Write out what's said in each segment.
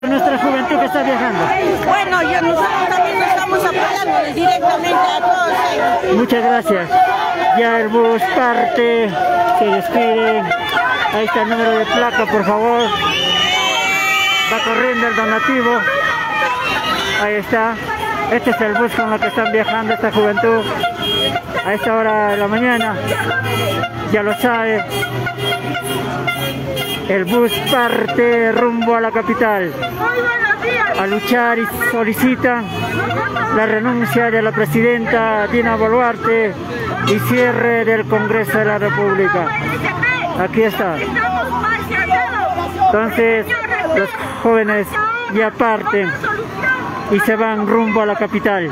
Nuestra juventud que está viajando. Bueno, nosotros también estamos apoyando directamente a todos. Muchas gracias. Ya el bus parte, se despiden. Ahí está el número de placa, por favor. Va corriendo el donativo. Ahí está. Este es el bus con el que están viajando esta juventud a esta hora de la mañana. Ya lo sabe. El bus parte rumbo a la capital a luchar y solicita la renuncia de la presidenta Dina Boluarte y cierre del Congreso de la República. Aquí está. Entonces los jóvenes ya parten y se van rumbo a la capital.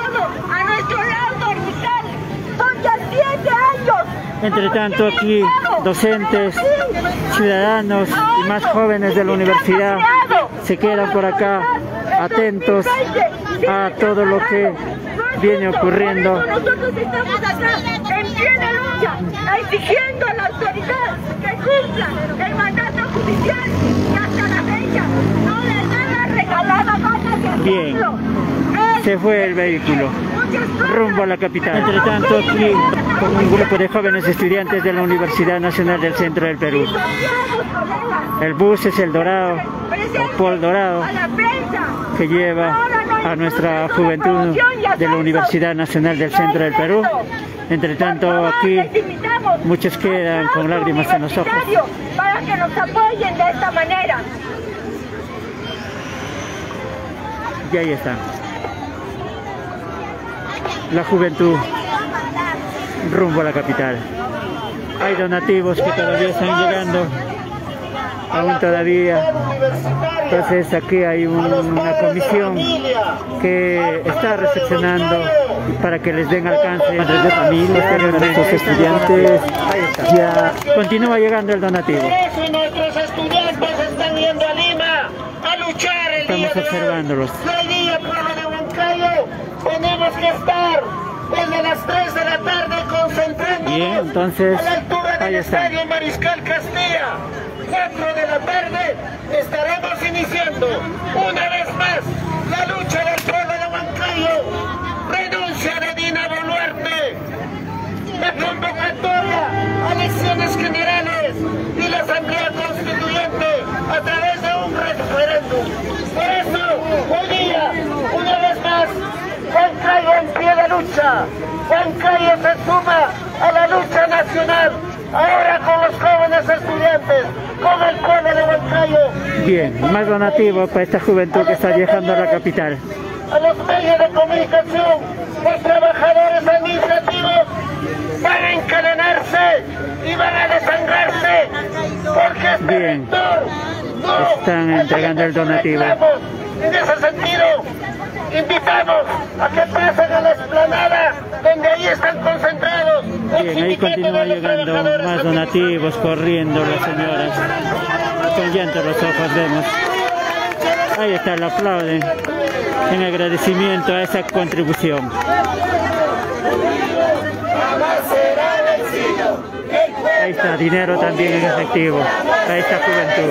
Entre tanto aquí docentes, ciudadanos y más jóvenes de la universidad se quedan por acá atentos a todo lo que viene ocurriendo. Nosotros estamos acá en pie de lucha, exigiendo a la autoridad que cumpla el mandato judicial y hasta la fecha no les dan la regalada gana de Bien, se fue el vehículo rumbo a la capital. Entre tanto aquí con un grupo de jóvenes estudiantes de la Universidad Nacional del Centro del Perú. El bus es el Dorado, o Pol Dorado, que lleva a nuestra juventud de la Universidad Nacional del Centro del Perú. Entre tanto aquí muchos quedan con lágrimas en los ojos. Para que nos apoyen de esta manera. Y ahí está. La juventud rumbo a la capital. Hay donativos que todavía están llegando, aún todavía. Entonces aquí hay una comisión que está recepcionando para que les den alcance. Madres de familia, nuestros estudiantes. Ahí está. Ya continúa llegando el donativo. Nuestros estudiantes están yendo a Lima a luchar el día Estamos observándolos. Hoy día, pueblo de Huancayo, tenemos que estar desde las 3 de la tarde concentrándonos. Bien, entonces, a la altura ahí del está. Estadio Mariscal Castilla. 4 de la tarde estaremos iniciando una vez más la lucha del pueblo de Huancayo. Renuncia de Dina Boluarte. La convocatoria a elecciones generales y la Asamblea Constituyente a través de un referéndum. Por eso, hoy día, una vez más, Huancayo en pie de lucha. Huancayo se suma a la lucha nacional, ahora con los jóvenes estudiantes, con el pueblo de Huancayo. Bien, más donativo para esta juventud que está viajando a la capital. A los medios de comunicación, los trabajadores administrativos van a encadenarse y van a desangrarse, porque este Bien, sector no están entregando el donativo. En ese sentido, invitamos a que pasen a la explanada donde ahí están concentrados. Bien, ahí continúa llegando más donativos, corriendo las señoras. Con llanto en los ojos vemos. Ahí está, le aplauden en agradecimiento a esa contribución. Ahí está, dinero también en efectivo a esta juventud.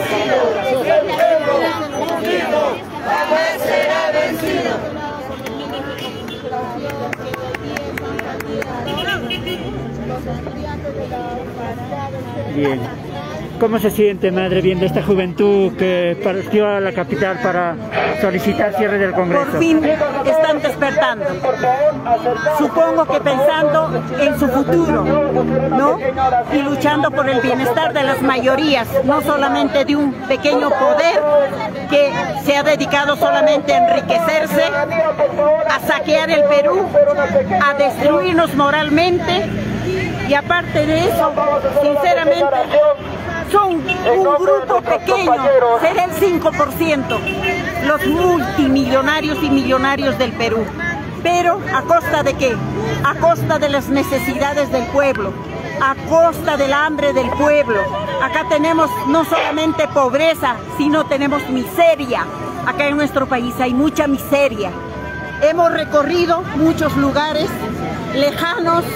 Bien. ¿Cómo se siente, madre, viendo esta juventud que partió a la capital para solicitar cierre del Congreso? Por fin están despertando. Supongo que pensando en su futuro, ¿no? Y luchando por el bienestar de las mayorías, no solamente de un pequeño poder que se ha dedicado solamente a enriquecerse, a saquear el Perú, a destruirnos moralmente. Y aparte de eso, sinceramente, son un grupo pequeño, será el 5%, los multimillonarios y millonarios del Perú. Pero ¿a costa de qué? A costa de las necesidades del pueblo, a costa del hambre del pueblo. Acá tenemos no solamente pobreza, sino tenemos miseria. Acá en nuestro país hay mucha miseria. Hemos recorrido muchos lugares lejanos,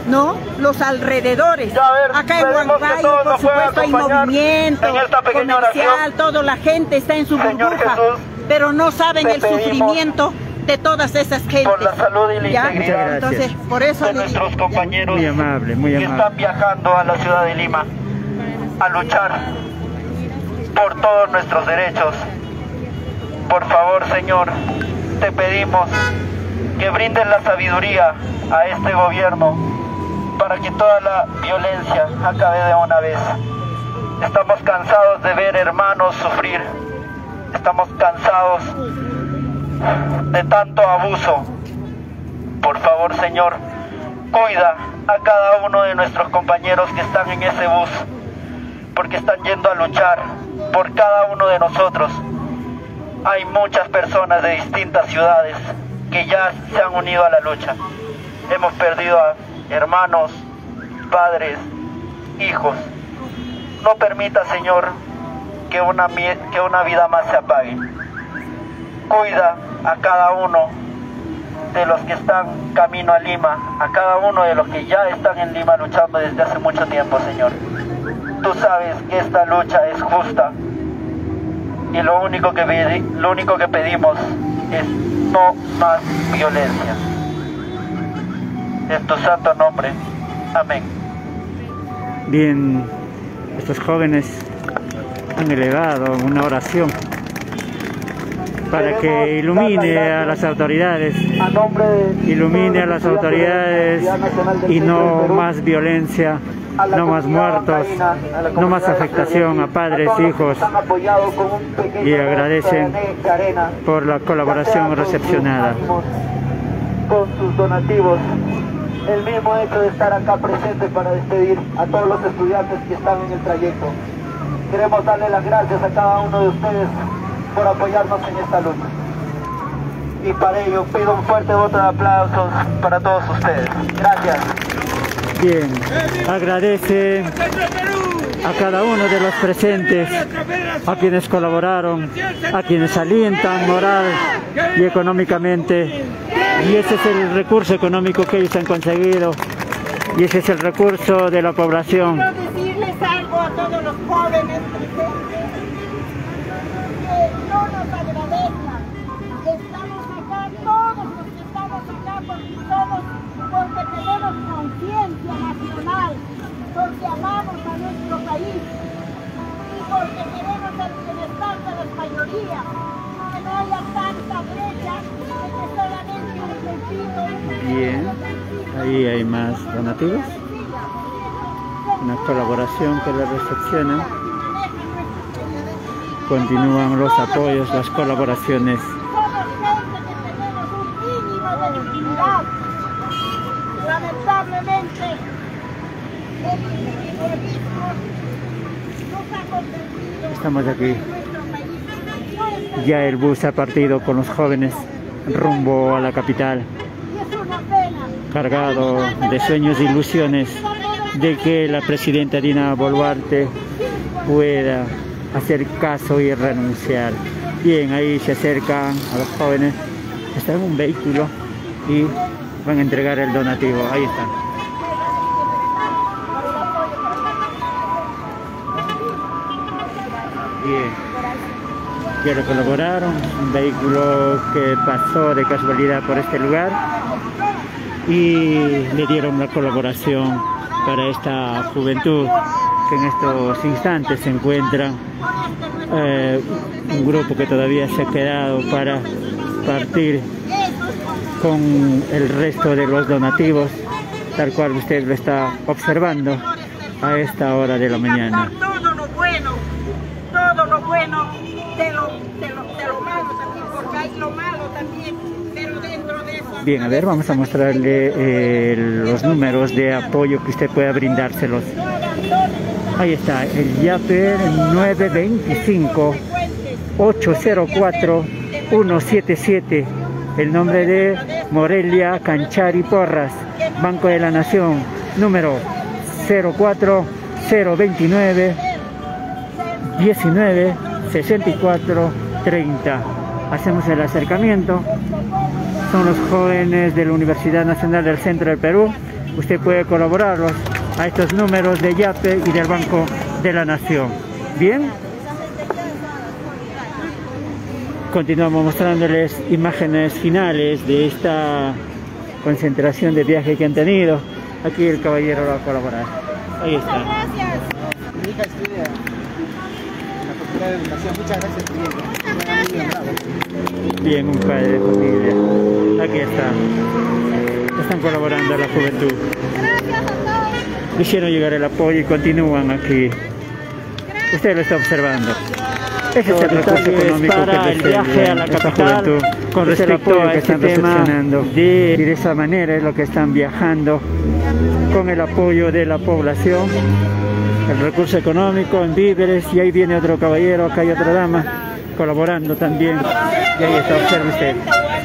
¿no? Los alrededores. Acá en Huancayo, por supuesto, hay movimiento comercial, toda la gente está en su burbuja, pero no saben el sufrimiento de todas esas gentes. Por la salud y la integridad. Entonces, por eso de nuestros compañeros muy amable, que están viajando a la ciudad de Lima a luchar por todos nuestros derechos. Por favor, Señor, te pedimos que brindes la sabiduría a este gobierno para que toda la violencia acabe de una vez. Estamos cansados de ver hermanos sufrir. Estamos cansados de tanto abuso. Por favor, Señor, cuida a cada uno de nuestros compañeros que están en ese bus, porque están yendo a luchar por cada uno de nosotros. Hay muchas personas de distintas ciudades que ya se han unido a la lucha. Hemos perdido a hermanos, padres, hijos. No permita, Señor, que una vida más se apague. Cuida a cada uno de los que están camino a Lima, a cada uno de los que ya están en Lima luchando desde hace mucho tiempo, Señor. Tú sabes que esta lucha es justa y lo único que pedimos es no más violencia. En tu santo nombre. Amén. Bien, estos jóvenes han elevado una oración para que ilumine a las autoridades, y no más violencia, no más muertos, no más afectación a padres, hijos, y agradecen por la colaboración recepcionada. Con sus donativos, el mismo hecho de estar acá presente para despedir a todos los estudiantes que están en el trayecto. Queremos darle las gracias a cada uno de ustedes por apoyarnos en esta lucha. Y para ello pido un fuerte voto de aplausos para todos ustedes. Gracias. Bien, agradece a cada uno de los presentes, a quienes colaboraron, a quienes alientan moral y económicamente. Y ese es el recurso económico que ellos han conseguido, y ese es el recurso de la población. Quiero decirles algo a todos los jóvenes presentes, que no nos agradezcan. Estamos acá, todos los que estamos acá, porque tenemos conciencia nacional, porque amamos a nuestro país y porque queremos el bienestar de las mayorías, que no haya tanta brecha, que solamente un grupito. Bien, ahí hay más donativos, una colaboración que le recepciona. Continúan los apoyos, las colaboraciones. Somos gente que tenemos un mínimo de dignidad. Lamentablemente, el individualismo nos ha convertido. Estamos aquí. Ya el bus ha partido con los jóvenes rumbo a la capital, cargado de sueños e ilusiones de que la presidenta Dina Boluarte pueda hacer caso y renunciar. Bien, ahí se acercan a los jóvenes, están en un vehículo y van a entregar el donativo. Ahí están. Bien. Ya lo colaboraron, un vehículo que pasó de casualidad por este lugar y le dieron la colaboración para esta juventud que en estos instantes se encuentra, un grupo que todavía se ha quedado para partir con el resto de los donativos, tal cual usted lo está observando a esta hora de la mañana. Todo lo bueno de lo malo también, porque hay lo malo también, pero dentro de eso... Bien, a ver, vamos a mostrarle los números de apoyo que usted pueda brindárselos. Ahí está, el YAPER 925-804-177, el nombre de Morelia Canchari Porras, Banco de la Nación, número 04029 19 64 30. Hacemos el acercamiento. Son los jóvenes de la Universidad Nacional del Centro del Perú, usted puede colaborarlos a estos números de YAPE y del Banco de la Nación. Bien, continuamos mostrándoles imágenes finales de esta concentración de viaje que han tenido. Aquí el caballero va a colaborar. Ahí está. Muchas gracias. Mi hija estudia en la Facultad de Educación. Muchas gracias, mi hija. Bien, un padre de familia. Aquí está. Están colaborando a la juventud. Gracias a todos. Hicieron llegar el apoyo y continúan aquí. Usted lo está observando. Ese es el recurso económico para el viaje a la capital con respecto a este tema y de esa manera es lo que están viajando con el apoyo de la población, el recurso económico en víveres. Y ahí viene otro caballero, acá hay otra dama colaborando también, y ahí está, observe usted.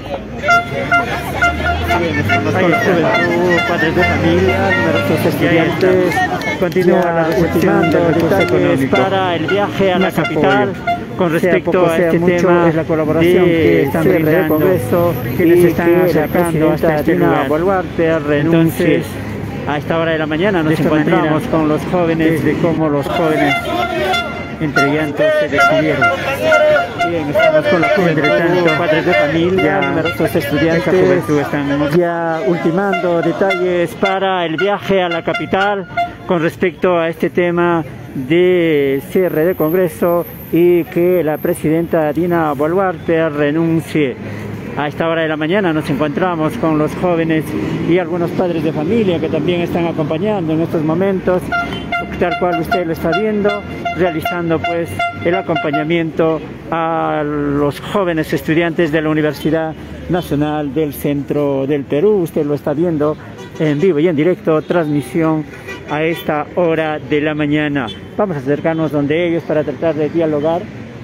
Bien, estamos con la juventud, padres de familia, numerosos estudiantes, continúa la recepción del recurso económico para el viaje a la capital. Con respecto a este tema, es la colaboración que están brindando Congreso, quienes están acercando hasta este lugar. Entonces, a esta hora de la mañana nos encontramos con los jóvenes, de cómo los jóvenes entre llantos se despidieron. Bien, estamos con la juventud, padres de familia, numerosos estudiantes, la juventud están ya ultimando detalles para el viaje a la capital con respecto a este tema de cierre de Congreso y que la presidenta Dina Boluarte renuncie. A esta hora de la mañana nos encontramos con los jóvenes y algunos padres de familia que también están acompañando en estos momentos, tal cual usted lo está viendo, realizando pues el acompañamiento a los jóvenes estudiantes de la Universidad Nacional del Centro del Perú. Usted lo está viendo en vivo y en directo, transmisión a esta hora de la mañana. Vamos a acercarnos donde ellos para tratar de dialogar.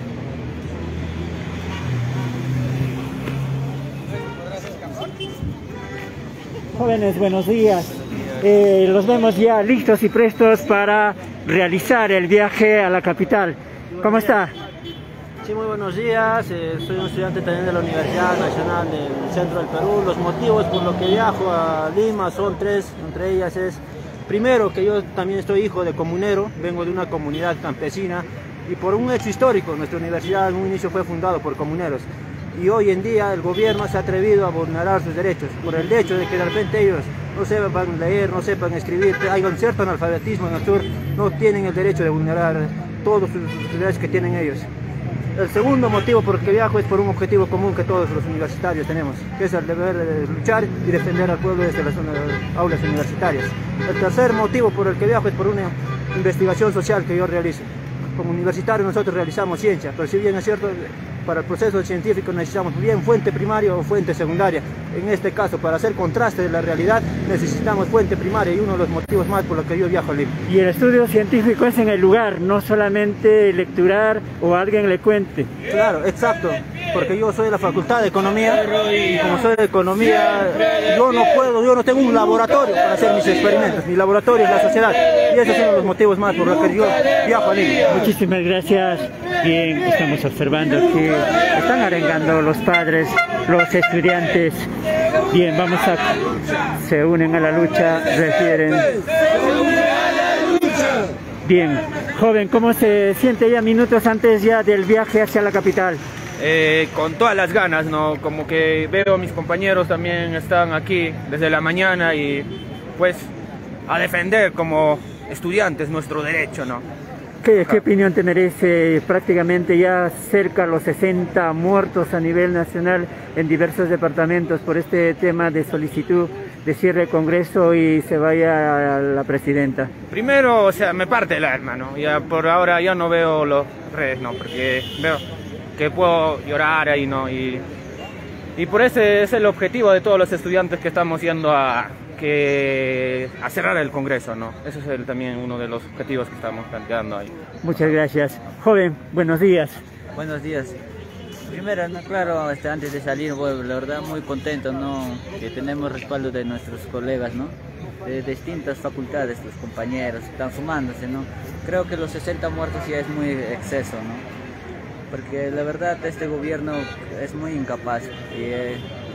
Jóvenes, buenos días. Los vemos ya listos y prestos para realizar el viaje a la capital. ¿Cómo está? Sí, muy buenos días. Soy un estudiante también de la Universidad Nacional del Centro del Perú. Los motivos por los que viajo a Lima son tres. Entre ellas es, primero, que yo también soy hijo de comunero, vengo de una comunidad campesina, y por un hecho histórico, nuestra universidad en un inicio fue fundada por comuneros. Y hoy en día el gobierno se ha atrevido a vulnerar sus derechos por el hecho de que de repente ellos no sepan leer, no sepan escribir, hay un cierto analfabetismo en el sur, no tienen el derecho de vulnerar todos sus derechos que tienen ellos. El segundo motivo por el que viajo es por un objetivo común que todos los universitarios tenemos, que es el deber de luchar y defender al pueblo desde las aulas universitarias. El tercer motivo por el que viajo es por una investigación social que yo realizo. Como universitarios nosotros realizamos ciencia, pero si bien es cierto, para el proceso científico necesitamos bien fuente primaria o fuente secundaria. En este caso, para hacer contraste de la realidad, necesitamos fuente primaria, y uno de los motivos más por los que yo viajo a Lima. Y el estudio científico es en el lugar, no solamente lecturar o alguien le cuente. Claro, exacto, porque yo soy de la Facultad de Economía, y como soy de Economía, yo no tengo un laboratorio para hacer mis experimentos. Mi laboratorio es la sociedad, y ese es uno de los motivos más por los que yo viajo a Lima. Muchísimas gracias. Bien, estamos observando que están arengando los padres, los estudiantes. Bien, se unen a la lucha, refieren. Bien, joven, ¿cómo se siente ya minutos antes ya del viaje hacia la capital? Con todas las ganas, ¿no? Como que veo a mis compañeros también están aquí desde la mañana, y pues a defender como estudiantes nuestro derecho, ¿no? ¿Qué opinión te merece? Prácticamente ya cerca a los 60 muertos a nivel nacional en diversos departamentos por este tema de solicitud de cierre de Congreso y se vaya a la presidenta. Primero, o sea, me parte el alma, ¿no? Ya por ahora ya no veo los redes, ¿no? Porque veo que puedo llorar ahí, ¿no? Y por ese es el objetivo de todos los estudiantes que estamos yendo a cerrar el Congreso, ¿no? Ese es también uno de los objetivos que estamos planteando ahí. Muchas gracias. Joven, buenos días. Buenos días. Primero, ¿no? Claro, antes de salir, bueno, la verdad muy contento, ¿no? Que tenemos respaldo de nuestros colegas, ¿no? De distintas facultades, los compañeros, están sumándose, ¿no? Creo que los 60 muertos ya es muy exceso, ¿no? Porque la verdad este gobierno es muy incapaz y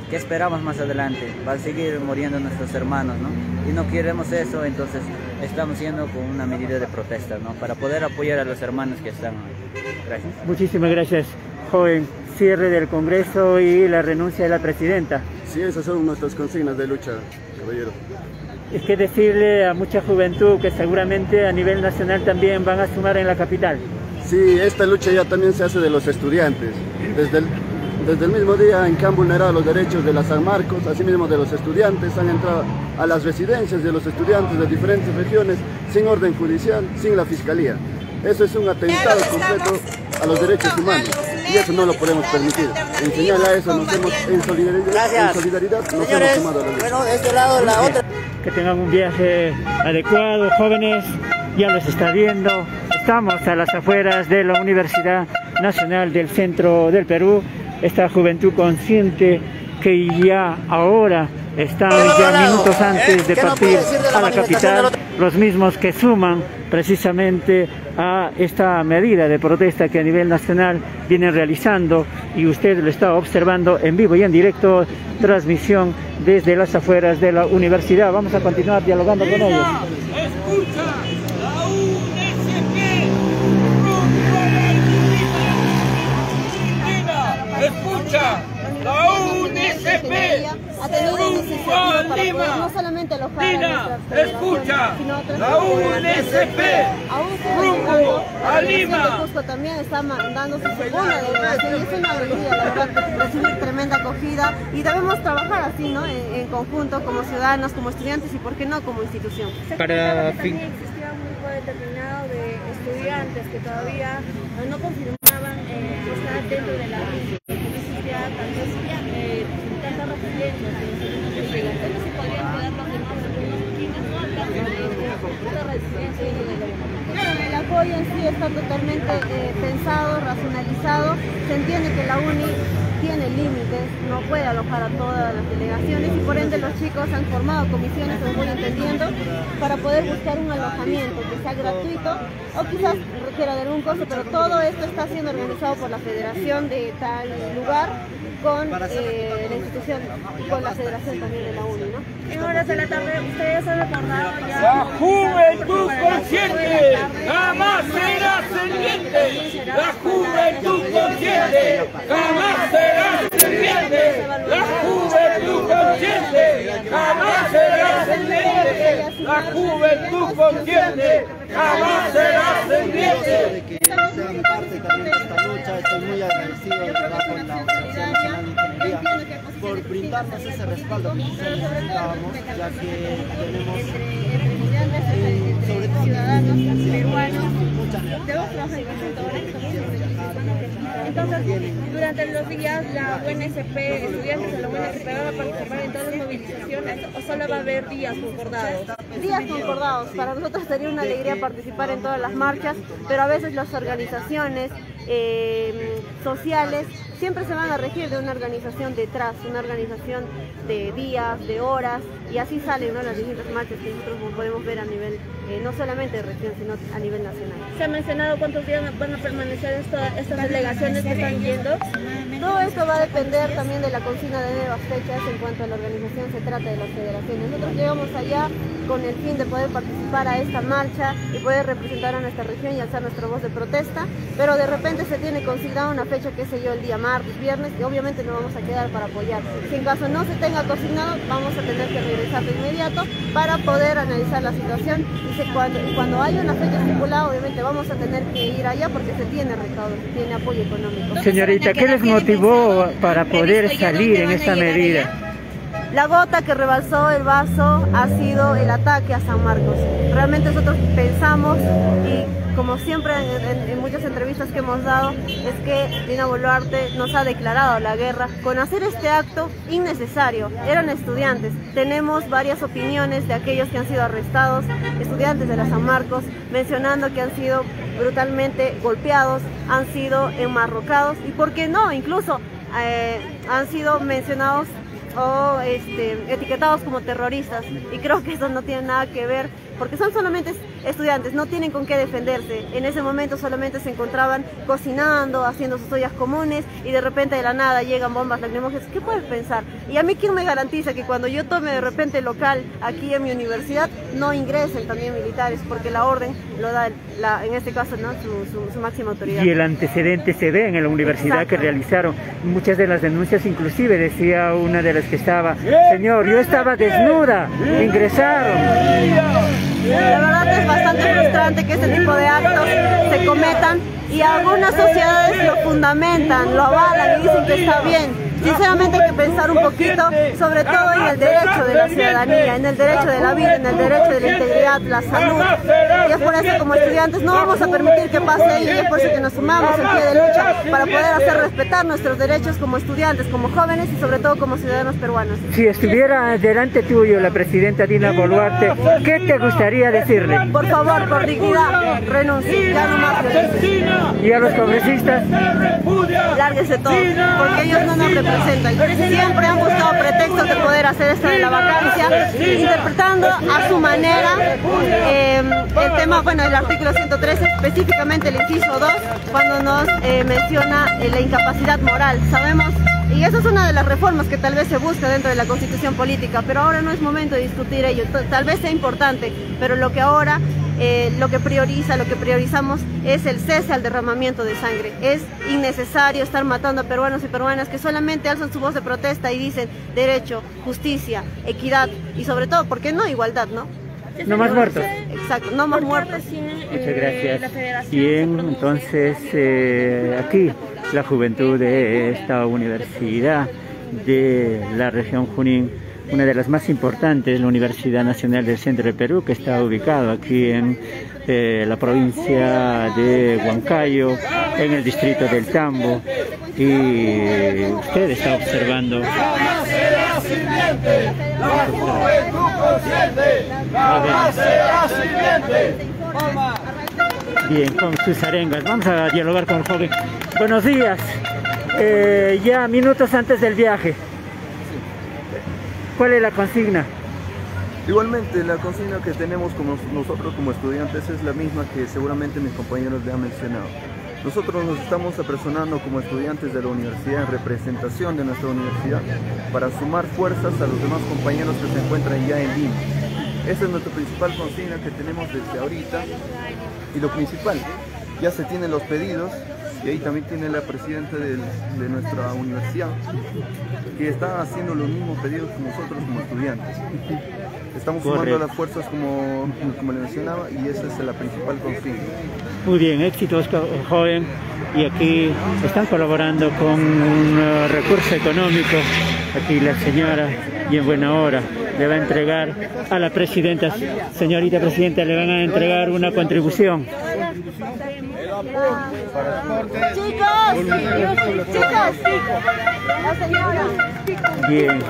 ¿qué esperamos más adelante? Va a seguir muriendo nuestros hermanos, ¿no? Y no queremos eso, entonces estamos yendo con una medida de protesta, ¿no? Para poder apoyar a los hermanos que están. Gracias. Muchísimas gracias, joven. Cierre del Congreso y la renuncia de la presidenta. Sí, esas son nuestras consignas de lucha, caballero. Es que decirle a mucha juventud que seguramente a nivel nacional también van a sumar en la capital. Sí, esta lucha ya también se hace de los estudiantes. Desde el mismo día en que han vulnerado los derechos de la San Marcos, así mismo de los estudiantes, han entrado a las residencias de los estudiantes de diferentes regiones sin orden judicial, sin la fiscalía. Eso es un atentado completo a los derechos humanos y eso no lo podemos permitir. En señal a eso nos hemos, en solidaridad nos hemos sumado a la lucha. Bueno, de este lado la otra. Que tengan un viaje adecuado, jóvenes, ya los está viendo. Estamos a las afueras de la Universidad Nacional del Centro del Perú. Esta juventud consciente que ya ahora están ya minutos antes de partir a la capital, los mismos que suman precisamente a esta medida de protesta que a nivel nacional vienen realizando y usted lo está observando en vivo y en directo, transmisión desde las afueras de la universidad. Vamos a continuar dialogando con ellos. Escucha, la UNSP, escucha, la UNSP, ha tenido iniciativa para poder no solamente alojar a nuestras federaciones, sino a otras la UNSP, rumbo a Lima. Cusco también está dando su segunda delegación y es una alegría, la verdad, recibir tremenda acogida y debemos trabajar así, ¿no? En conjunto, como ciudadanos, como estudiantes y, ¿por qué no, como institución? Para también existía un grupo determinado de estudiantes que todavía no confirmaban estar dentro de la universidad, tal vez tanta residencia de los estudiantes, no se podrían quedar los demás en las esquinas, no hablar de esta residencia y de la universidad. El apoyo en sí está totalmente pensado, racionalizado. Se entiende que la UNI tiene límites, no puede alojar a todas las delegaciones y por ende los chicos han formado comisiones, lo voy entendiendo, para poder buscar un alojamiento que sea gratuito o quizás requiera de algún costo, pero todo esto está siendo organizado por la federación de tal lugar con la institución y con la federación también de la UNI, ¿no? En horas de la tarde ustedes han recordado ya... La juventud consciente jamás será serpiente. La juventud consciente jamás será serpiente. La juventud consciente jamás será serpiente. La juventud consciente jamás será serpiente. Que sean parte también de esta lucha, estoy muy agradecido del trabajo de la Universidad Nacional de Ingeniería por brindarnos ese respaldo que necesitábamos, ya que tenemos sobre todo ciudadanos peruanos, debemos trabajar en conjunto. Entonces, durante los días, la UNSP, estudiantes de la UNSP van a participar en todas las movilizaciones o solo va a haber días concordados. Días concordados. Para nosotros sería una alegría participar en todas las marchas, pero a veces las organizaciones sociales siempre se van a regir de una organización detrás, una organización de días, de horas, y así salen, ¿no?, las distintas marchas que nosotros podemos ver a nivel, no solamente de región, sino a nivel nacional. ¿Se ha mencionado cuántos días van a permanecer estas delegaciones que están yendo? Todo esto va a depender también de la consigna de nuevas fechas en cuanto a la organización se trata de las federaciones. Nosotros llegamos allá con el fin de poder participar a esta marcha y poder representar a nuestra región y alzar nuestra voz de protesta, pero de repente se tiene consignada una fecha, qué sé yo, el día martes, viernes, y obviamente nos vamos a quedar para apoyar. Si en caso no se tenga consignado, vamos a tener que regresar de inmediato para poder analizar la situación y cuando haya una fecha estipulada, obviamente vamos a tener que ir allá porque se tiene recaudo, se tiene apoyo económico. Señorita, ¿qué les motivó para poder salir en esta medida? La gota que rebalsó el vaso ha sido el ataque a San Marcos. Realmente nosotros pensamos, y como siempre en muchas entrevistas que hemos dado, es que Dina Boluarte nos ha declarado la guerra con hacer este acto innecesario. Eran estudiantes. Tenemos varias opiniones de aquellos que han sido arrestados, estudiantes de la San Marcos, mencionando que han sido brutalmente golpeados, han sido enmarrocados y, ¿por qué no?, incluso han sido mencionados o etiquetados como terroristas, y creo que eso no tiene nada que ver porque son solamente estudiantes no tienen con qué defenderse. En ese momento solamente se encontraban cocinando, haciendo sus ollas comunes y de repente de la nada llegan bombas lacrimógenas. ¿Qué puedes pensar? Y a mí, ¿quién me garantiza que cuando yo tome de repente local aquí en mi universidad no ingresen también militares? Porque la orden lo da, en este caso, ¿no?, su máxima autoridad. Y el antecedente se ve en la universidad que realizaron muchas de las denuncias, inclusive decía una de las que estaba: señor, yo estaba desnuda, ingresaron. La verdad es bastante frustrante que este tipo de actos se cometan y algunas sociedades lo fundamentan, lo avalan y dicen que está bien. Sinceramente hay que pensar un poquito, sobre todo en el derecho de la ciudadanía, en el derecho de la vida, en el derecho de la integridad, la salud. Y es por eso, como estudiantes, no vamos a permitir que pase ahí, y es por eso que nos sumamos en pie de lucha para poder hacer respetar nuestros derechos como estudiantes, como jóvenes y sobre todo como ciudadanos peruanos. Si estuviera delante tuyo la presidenta Dina Boluarte, ¿qué te gustaría decirle? Por favor, por dignidad, renuncie, ya no más violencia. ¿Y a los congresistas? Lárguese todo, porque ellos no nos representan. Siempre han buscado pretextos de poder hacer esto de la vacancia, interpretando a su manera el tema, bueno, el artículo 113, específicamente el inciso 2, cuando nos menciona la incapacidad moral. Sabemos, y esa es una de las reformas que tal vez se busca dentro de la Constitución política, pero ahora no es momento de discutir ello. Tal vez sea importante, pero lo que ahora lo que priorizamos es el cese al derramamiento de sangre. Es innecesario estar matando a peruanos y peruanas que solamente alzan su voz de protesta y dicen derecho, justicia, equidad y sobre todo, ¿por qué no? Igualdad, ¿no? No más muertos. Exacto, no más muertos. Muchas gracias. Bien, entonces aquí la juventud de esta universidad de la región Junín, una de las más importantes, la Universidad Nacional del Centro del Perú, que está ubicado aquí en la provincia de Huancayo, en el distrito del Tambo, y usted está observando. Bien, con sus arengas. Vamos a dialogar con el joven. Buenos días. Ya minutos antes del viaje, ¿cuál es la consigna? Igualmente, la consigna que tenemos nosotros como estudiantes es la misma que seguramente mis compañeros le han mencionado. Nosotros nos estamos apersonando como estudiantes de la universidad en representación de nuestra universidad para sumar fuerzas a los demás compañeros que se encuentran ya en Lima. Esa es nuestra principal consigna que tenemos desde ahorita, y lo principal, ya se tienen los pedidos, y ahí también tiene la presidenta de nuestra universidad, que está haciendo los mismos pedidos que nosotros como estudiantes. Estamos sumando las fuerzas como le mencionaba, y esa es la principal consigna. Muy bien, éxitos, joven. Y aquí están colaborando con un recurso económico. Aquí la señora, y en buena hora, le va a entregar a la presidenta. Señorita presidenta, le van a entregar una contribución. Chicos, la señora. Bien.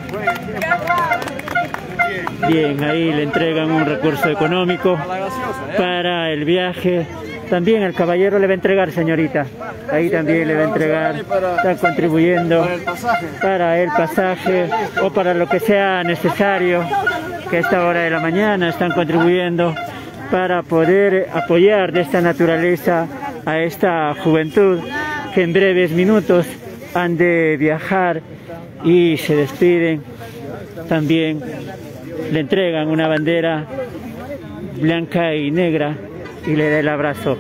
Bien, ahí le entregan un recurso económico para el viaje. También el caballero le va a entregar, señorita. Ahí también le va a entregar. Están contribuyendo para el pasaje o para lo que sea necesario, que a esta hora de la mañana están contribuyendo para poder apoyar de esta naturaleza a esta juventud que en breves minutos han de viajar y se despiden. También le entregan una bandera blanca y negra y le da el abrazo.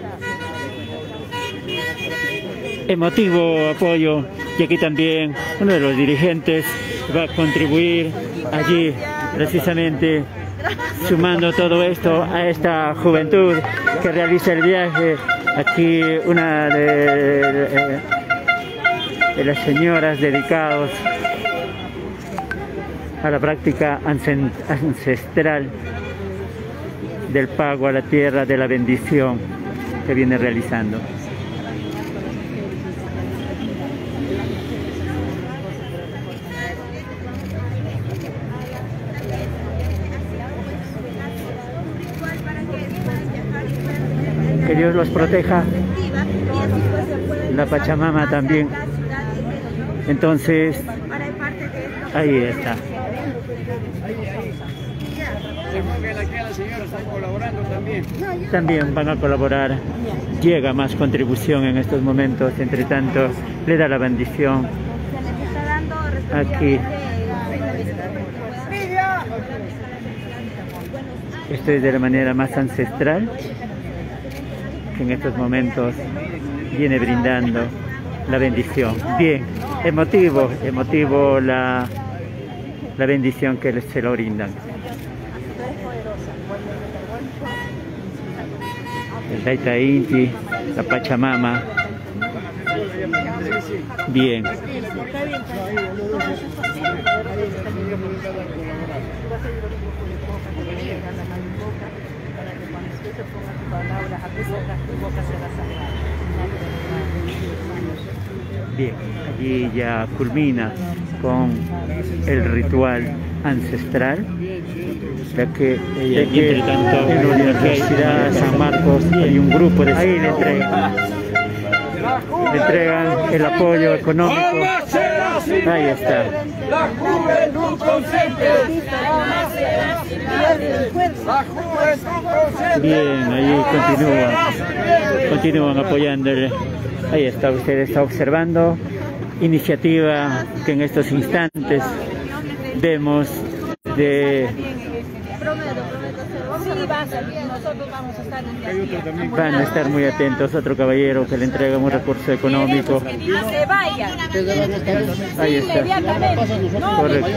Emotivo apoyo, y aquí también uno de los dirigentes va a contribuir allí precisamente sumando todo esto a esta juventud que realiza el viaje. Aquí una de las señoras dedicados a la práctica ancestral del pago a la tierra de la bendición que viene realizando. Que Dios los proteja, la Pachamama también. Entonces, ahí está. También van a colaborar. Llega más contribución en estos momentos. Entre tanto, le da la bendición aquí. Esto es de la manera más ancestral, que en estos momentos viene brindando la bendición. Bien, emotivo la bendición que se lo brindan. El Taita Inti, la Pachamama. Bien. Bien, allí ya culmina con el ritual ancestral, ya que entre tanto en la Universidad San Marcos hay un grupo de... Ahí le entregan el apoyo económico. Ahí está. La juventud consciente. Bien, ahí continúan apoyándole. Ahí está, usted está observando iniciativa que en estos instantes vemos de... Van a estar muy atentos. Otro caballero que le entrega un recurso económico. Ahí está. Correcto.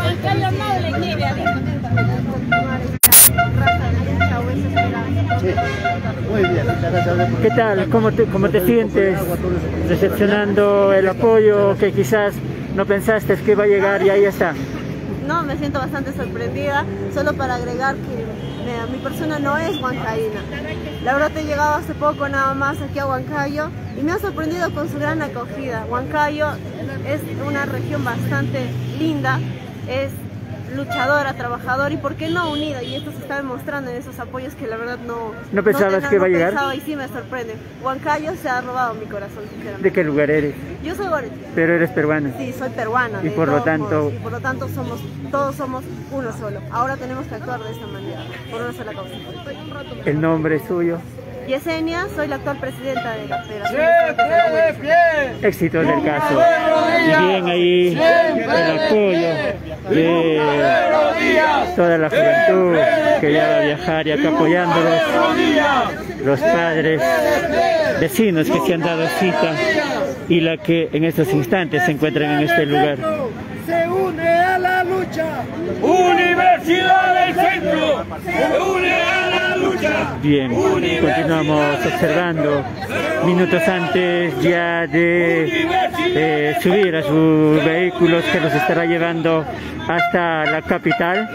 ¿Qué tal? ¿Cómo te sientes recepcionando el apoyo que quizás no pensaste que iba a llegar y ahí está? No, me siento bastante sorprendida, solo para agregar que mi persona no es huancaína. La verdad he llegado hace poco nada más aquí a Huancayo y me ha sorprendido con su gran acogida. Huancayo es una región bastante linda, es luchadora, trabajadora y por qué no unida, y esto se está demostrando en esos apoyos que la verdad no pensabas que iba a llegar. Y sí me sorprende. Huancayo se ha robado mi corazón, sinceramente. ¿De qué lugar eres? Yo soy Goretz. Pero eres peruana. Sí, soy peruana. Y por lo tanto todos somos uno solo. Ahora tenemos que actuar de esta manera, por una sola causa. ¿El nombre suyo? Yesenia, soy la actual presidenta de la Federación. Éxito en el caso. Y bien ahí el apoyo de toda la juventud que ya va a viajar y acá apoyándolos, los padres, vecinos que se han dado cita y la que en estos instantes se encuentran en este lugar. Se une a la lucha. Universidad del Centro se une a la lucha. Bien, continuamos observando minutos antes ya de subir a sus vehículos que los estará llevando hasta la capital.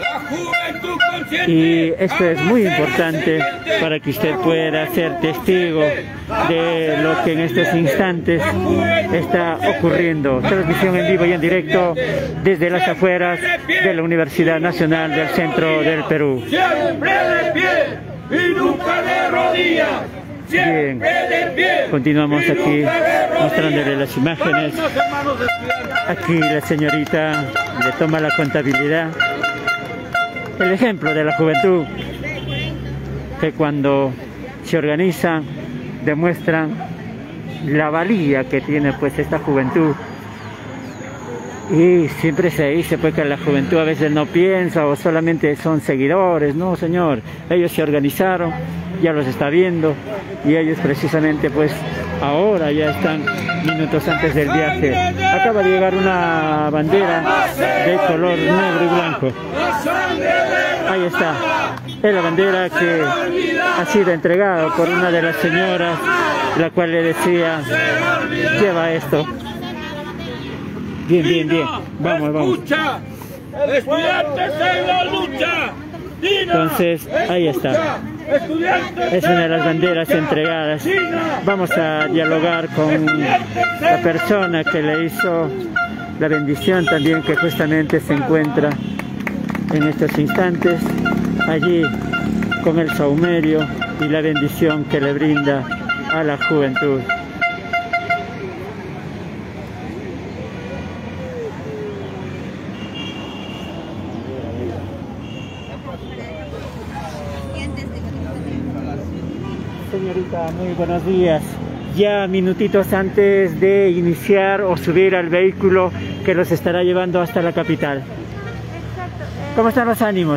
Y esto es muy importante para que usted pueda ser testigo de lo que en estos instantes está ocurriendo. Transmisión en vivo y en directo desde las afueras de la Universidad Nacional del Centro del Perú. Siempre de pie y nunca de rodillas. Bien, continuamos aquí mostrándole las imágenes. Aquí la señorita le toma la contabilidad. El ejemplo de la juventud, que cuando se organizan demuestran la valía que tiene pues esta juventud. Y siempre se dice pues que la juventud a veces no piensa o solamente son seguidores. No, señor, ellos se organizaron, ya los está viendo y ellos precisamente pues ahora ya están minutos antes del viaje. Acaba de llegar una bandera de color negro y blanco. Ahí está, es la bandera que ha sido entregada por una de las señoras, la cual le decía, lleva esto. Bien, bien, bien, vamos. Estudiantes en la lucha. Entonces, ahí está. Es una de las banderas entregadas. Vamos a dialogar con la persona que le hizo la bendición también, que justamente se encuentra en estos instantes allí con el saumerio y la bendición que le brinda a la juventud. señorita, muy buenos días. Ya minutitos antes de iniciar o subir al vehículo que los estará llevando hasta la capital. Exacto. ¿Cómo están los ánimos?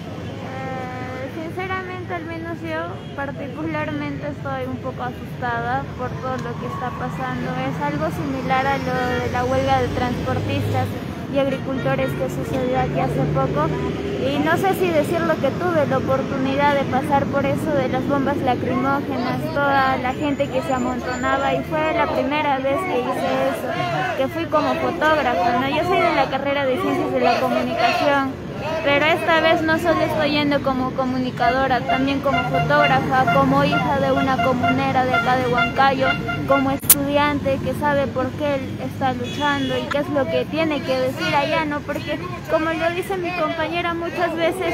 Sinceramente, al menos yo particularmente estoy un poco asustada por todo lo que está pasando. Es algo similar a lo de la huelga de transportistas y agricultores que sucedió aquí hace poco, y no sé si decirlo que tuve la oportunidad de pasar por eso de las bombas lacrimógenas, toda la gente que se amontonaba, y fue la primera vez que hice eso, que fui como fotógrafa, ¿no? Yo soy de la carrera de Ciencias de la Comunicación, pero esta vez no solo estoy yendo como comunicadora, también como fotógrafa, como hija de una comunera de acá de Huancayo, como estudiante que sabe por qué él está luchando y qué es lo que tiene que decir allá, ¿no? Porque como lo dice mi compañera, muchas veces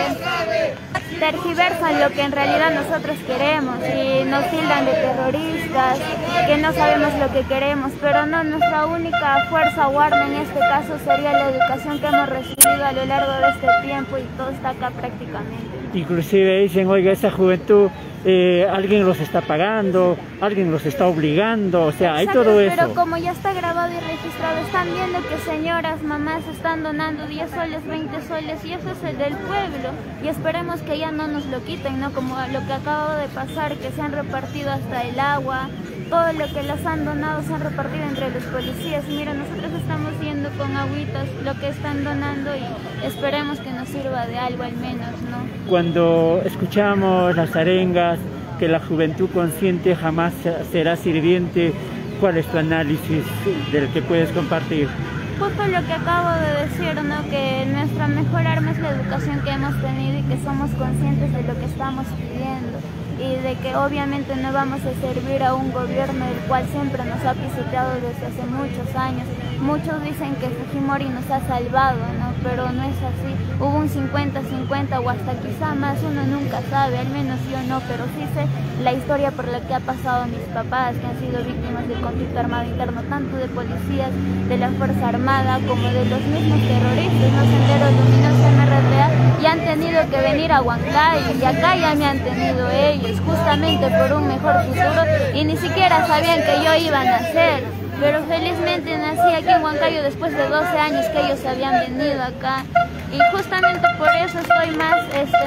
tergiversan lo que en realidad nosotros queremos y nos tildan de terroristas, que no sabemos lo que queremos, pero no, nuestra única fuerza guarda en este caso sería la educación que hemos recibido a lo largo de este tiempo, y todo está acá prácticamente. Inclusive dicen, oiga, esta juventud, alguien los está pagando, alguien los está obligando, o sea, hay todo eso. Pero como ya está grabado y registrado, están viendo que señoras, mamás están donando 10 soles, 20 soles, y eso es el del pueblo, y esperemos que ya no nos lo quiten, ¿no? Como lo que acaba de pasar, que se han repartido hasta el agua, todo lo que les han donado se han repartido entre los policías. Mira, nosotros estamos viendo con agüitas lo que están donando y esperemos que nos sirva de algo al menos, ¿no? Cuando escuchamos las arengas, que la juventud consciente jamás será sirviente, ¿cuál es tu análisis del que puedes compartir? Justo lo que acabo de decir, ¿no? Que nuestra mejor arma es la educación que hemos tenido y que somos conscientes de lo que estamos pidiendo, y de que obviamente no vamos a servir a un gobierno el cual siempre nos ha pisoteado desde hace muchos años. Muchos dicen que Fujimori nos ha salvado, ¿no? Pero no es así. Hubo un 50-50 o hasta quizá más, uno nunca sabe, al menos yo no, pero sí sé la historia por la que ha pasado mis papás, que han sido víctimas del conflicto armado interno, tanto de policías, de la Fuerza Armada, como de los mismos terroristas, ¿no? Sendero Luminoso, MRTA, y han tenido que venir a Huancayo, y acá ya me han tenido ellos, justamente por un mejor futuro, y ni siquiera sabían que yo iba a nacer. Pero felizmente nací aquí en Huancayo después de 12 años que ellos habían venido acá, y justamente por eso estoy más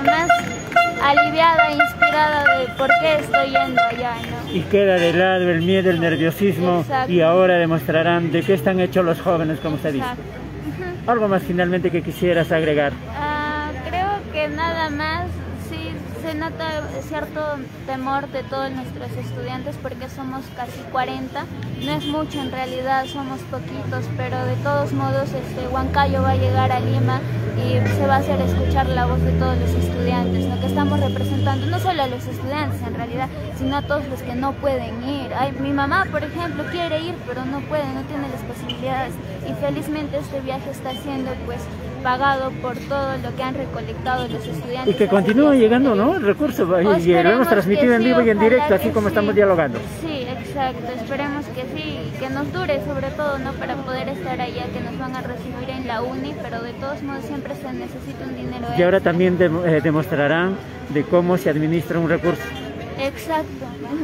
aliviada, inspirada de por qué estoy yendo allá, ¿no? Y queda de lado el miedo, el nerviosismo. Exacto. Y ahora demostrarán de qué están hechos los jóvenes, como se dice. ¿Algo más finalmente que quisieras agregar? Creo que nada más. Se nota cierto temor de todos nuestros estudiantes porque somos casi 40, no es mucho en realidad, somos poquitos, pero de todos modos Huancayo va a llegar a Lima y se va a hacer escuchar la voz de todos los estudiantes, ¿no? Que estamos representando no solo a los estudiantes en realidad, sino a todos los que no pueden ir. Mi mamá, por ejemplo, quiere ir, pero no puede, no tiene las posibilidades, y felizmente este viaje está siendo pagado por todo lo que han recolectado los estudiantes. Y que continúe llegando, ¿no? El recurso, y lo hemos transmitido en vivo y en directo, así como estamos dialogando. Sí, exacto, esperemos que sí, que nos dure sobre todo, ¿no? Para poder estar allá, que nos van a recibir en la uni, pero de todos modos siempre se necesita un dinero. Y ahora también demostrarán de cómo se administra un recurso. Exacto,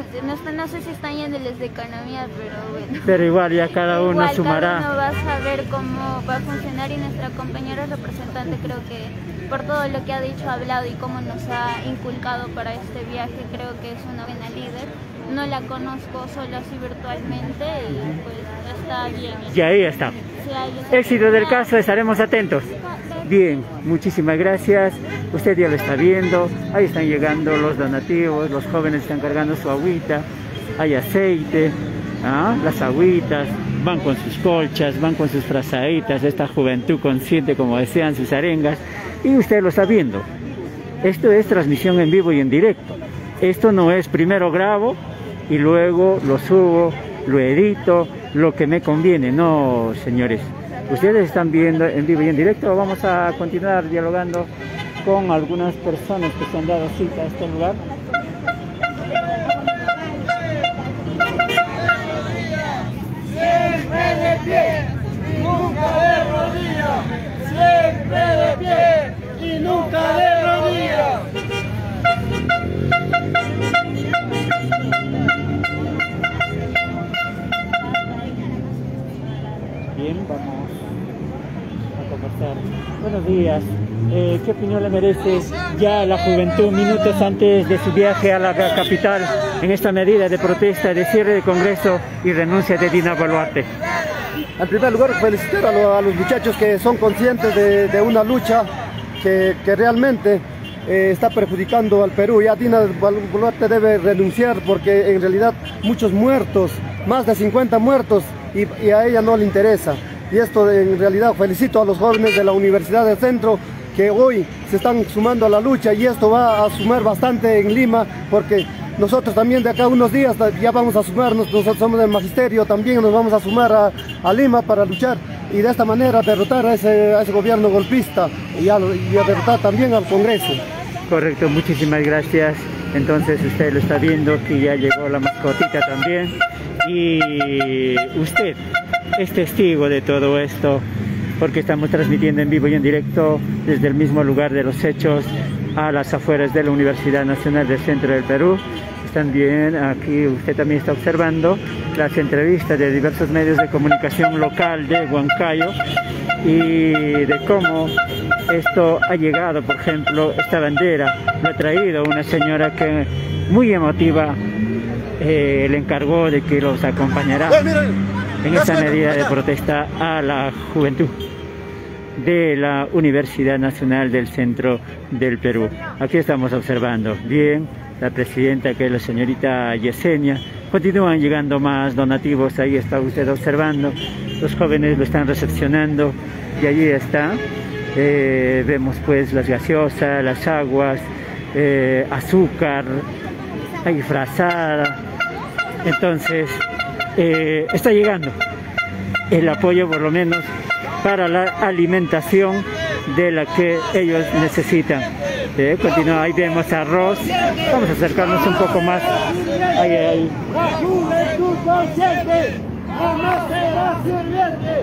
no sé si están yéndoles de economía, pero bueno. Pero igual ya cada uno sumará. Cada uno va a saber cómo va a funcionar, y nuestra compañera representante creo que por todo lo que ha dicho, ha hablado y cómo nos ha inculcado para este viaje, creo que es una buena líder. No la conozco, solo así virtualmente, y pues está bien. Y ahí está. Sí, ahí está. Éxito del caso, estaremos atentos. Bien, muchísimas gracias. Usted ya lo está viendo. Ahí están llegando los donativos, los jóvenes están cargando su agüita, hay aceite, las agüitas, van con sus colchas, van con sus frazaditas, esta juventud consciente, como decían, sus arengas, y usted lo está viendo. Esto es transmisión en vivo y en directo. Esto no es primero grabo y luego lo subo, lo edito, lo que me conviene. No, señores. Ustedes están viendo en vivo y en directo. Vamos a continuar dialogando con algunas personas que se han dado cita a este lugar. Siempre de pie y nunca de rodillas. Siempre de pie y nunca de rodillas. vamos a conversar. Buenos días. ¿Qué opinión le merece ya la juventud minutos antes de su viaje a la capital en esta medida de protesta, de cierre de Congreso y renuncia de Dina Boluarte? En primer lugar, felicitar a los muchachos que son conscientes de una lucha que realmente está perjudicando al Perú. Ya Dina Boluarte debe renunciar porque en realidad muchos muertos, más de 50 muertos, y a ella no le interesa. Y esto en realidad felicito a los jóvenes de la Universidad del Centro que hoy se están sumando a la lucha, y esto va a sumar bastante en Lima, porque nosotros también de acá unos días ya vamos a sumarnos, nosotros somos del magisterio, también nos vamos a sumar a Lima para luchar y de esta manera derrotar a ese gobierno golpista y a derrotar también al Congreso. Correcto, muchísimas gracias. Entonces usted lo está viendo que ya llegó la mascotita también, y usted es testigo de todo esto, porque estamos transmitiendo en vivo y en directo desde el mismo lugar de los hechos, a las afueras de la Universidad Nacional del Centro del Perú. También aquí usted también está observando las entrevistas de diversos medios de comunicación local de Huancayo, y de cómo esto ha llegado. Por ejemplo, esta bandera lo ha traído una señora que muy emotiva le encargó de que los acompañará en esta medida de protesta a la juventud de la Universidad Nacional del Centro del Perú. Aquí estamos observando bien la presidenta, que es la señorita Yesenia. Continúan llegando más donativos, ahí está usted observando, los jóvenes lo están recepcionando, y allí está, vemos pues las gaseosas, las aguas, azúcar, hay frazada. Entonces está llegando el apoyo, por lo menos para la alimentación de la que ellos necesitan. Continúa, ahí vemos arroz. Vamos a acercarnos un poco más. Ahí. La juventud consciente jamás será sirviente.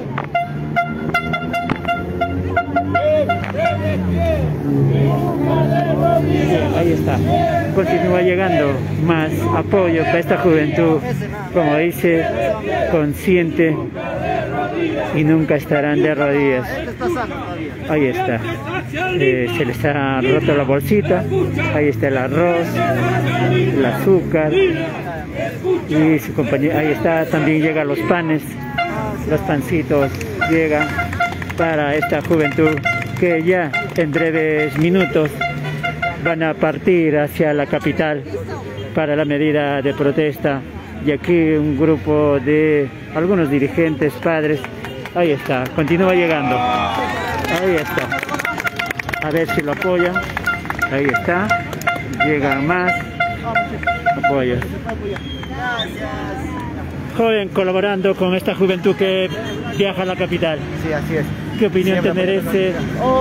Ahí está. Continúa llegando más apoyo para esta juventud, como dice, consciente, y nunca estarán de rodillas. Ahí está. Se les ha roto la bolsita. Ahí está el arroz, el azúcar y su compañía. Ahí está, también llegan los panes, los pancitos llegan para esta juventud que ya en breves minutos van a partir hacia la capital para la medida de protesta. Y aquí un grupo de algunos dirigentes, padres. Ahí está, continúa llegando. Ahí está. A ver si lo apoyan. Ahí está. Llegan más apoyos. Joven colaborando con esta juventud que viaja a la capital. Sí, así es. ¿Qué opinión te merece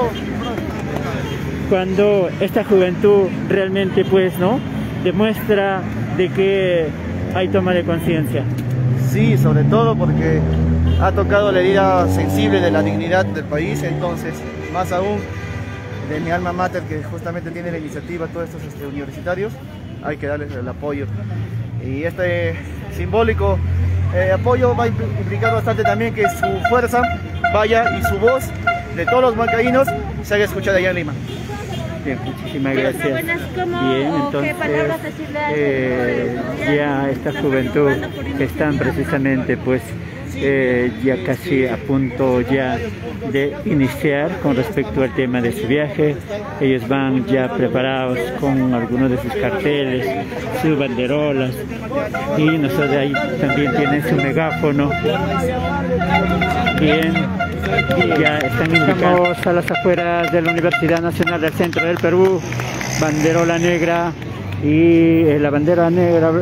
cuando esta juventud realmente pues demuestra de que hay toma de conciencia? Sí, sobre todo porque ha tocado la herida sensible de la dignidad del país, entonces más aún de mi alma mater, que justamente tiene la iniciativa, todos estos universitarios, hay que darles el apoyo. Y este simbólico apoyo va a implicar bastante también que su fuerza vaya y su voz de todos los huancaínos se haga escuchada allá en Lima. Bien, muchísimas gracias. Bien, entonces ya esta juventud que están precisamente pues ya casi a punto ya de iniciar con respecto al tema de su viaje. Ellos van ya preparados con algunos de sus carteles, sus banderolas, y nosotros ahí también tienen su megáfono. Bien, ya están indicados a las afueras de la Universidad Nacional del Centro del Perú, banderola negra, y la bandera negra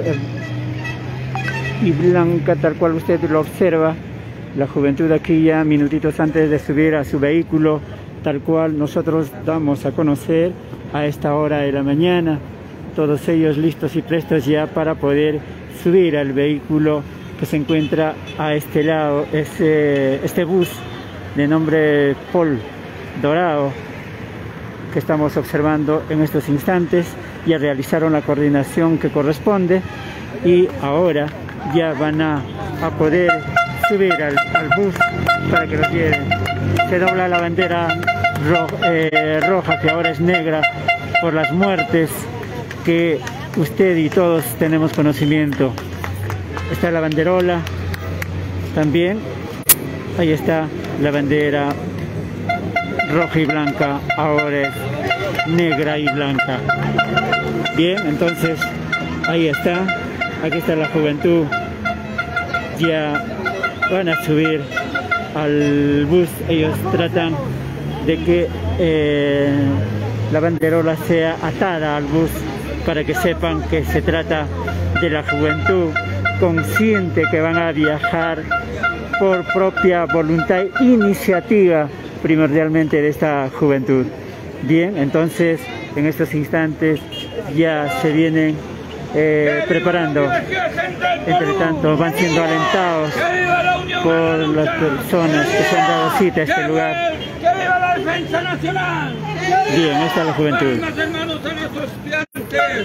y blanca, tal cual usted lo observa. La juventud aquí ya minutitos antes de subir a su vehículo, tal cual nosotros damos a conocer a esta hora de la mañana, todos ellos listos y prestos ya para poder subir al vehículo que se encuentra a este lado, este bus de nombre Pol Dorado que estamos observando en estos instantes. Ya realizaron la coordinación que corresponde y ahora ya van a poder subir al bus para que los lleven. Se dobla la bandera roja, que ahora es negra, por las muertes que usted y todos tenemos conocimiento. Está la banderola también, ahí está la bandera roja y blanca, ahora es negra y blanca. Bien, entonces ahí está, aquí está la juventud, ya van a subir al bus. Ellos tratan de que la banderola sea atada al bus para que sepan que se trata de la juventud consciente que van a viajar por propia voluntad e iniciativa primordialmente de esta juventud. Bien, entonces en estos instantes ya se vienen preparando. Entre tanto van siendo alentados por las personas que se han dado cita a este lugar. ¡Que viva la defensa nacional! Bien, ahí está la juventud. Hermanos de nuestros estudiantes.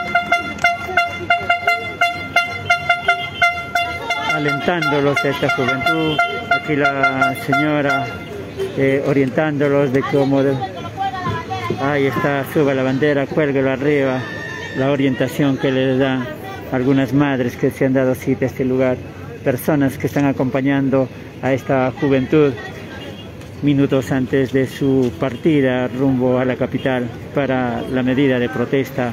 Alentándolos a esta juventud. Aquí la señora orientándolos de cómo... Ahí está, suba la bandera, cuélguelo arriba. La orientación que les dan algunas madres que se han dado cita a este lugar. Personas que están acompañando a esta juventud minutos antes de su partida rumbo a la capital para la medida de protesta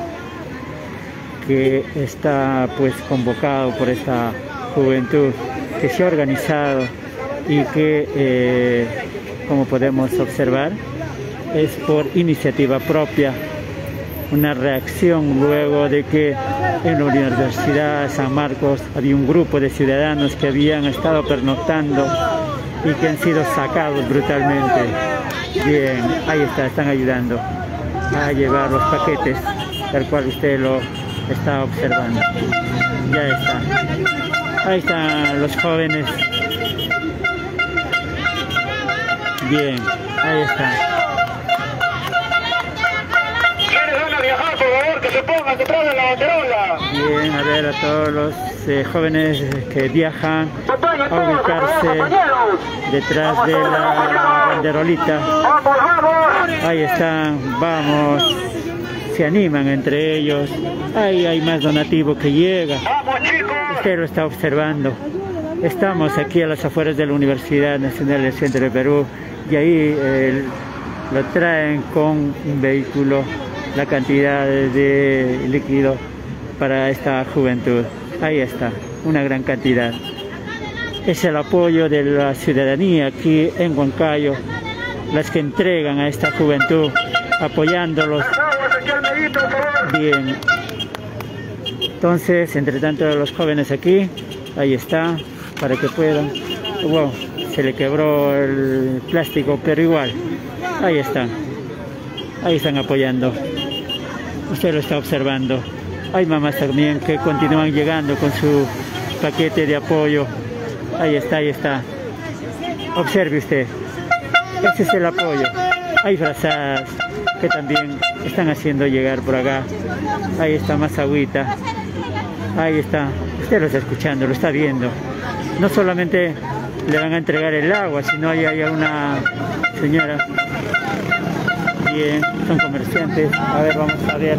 que está pues convocado por esta juventud que se ha organizado y que como podemos observar es por iniciativa propia, una reacción luego de que en la Universidad San Marcos había un grupo de ciudadanos que habían estado pernoctando y que han sido sacados brutalmente. Bien, ahí está, están ayudando a llevar los paquetes, tal cual usted lo está observando. Ya está. Ahí están los jóvenes. Bien, ahí está. ¿Quiénes van a viajar, por favor, que se pongan detrás de la banderola? Bien, a ver a todos los jóvenes que viajan a ubicarse detrás de la banderolita. Ahí están, vamos, se animan entre ellos. Ahí hay más donativo que llega. Usted lo está observando. Estamos aquí a las afueras de la Universidad Nacional del Centro del Perú y ahí lo traen con un vehículo la cantidad de líquido para esta juventud. Ahí está, una gran cantidad. Es el apoyo de la ciudadanía aquí en Huancayo, las que entregan a esta juventud, apoyándolos. Bien. Entonces, entre tanto, los jóvenes aquí, ahí está, para que puedan. Wow, se le quebró el plástico, pero igual, ahí están. Ahí están apoyando. Usted lo está observando. Hay mamás también que continúan llegando con su paquete de apoyo. Ahí está, ahí está. Observe usted. Ese es el apoyo. Hay frazadas que también están haciendo llegar por acá. Ahí está más agüita. Ahí está. Usted lo está escuchando, lo está viendo. No solamente le van a entregar el agua, sino hay una señora. Bien, son comerciantes. A ver, vamos a ver.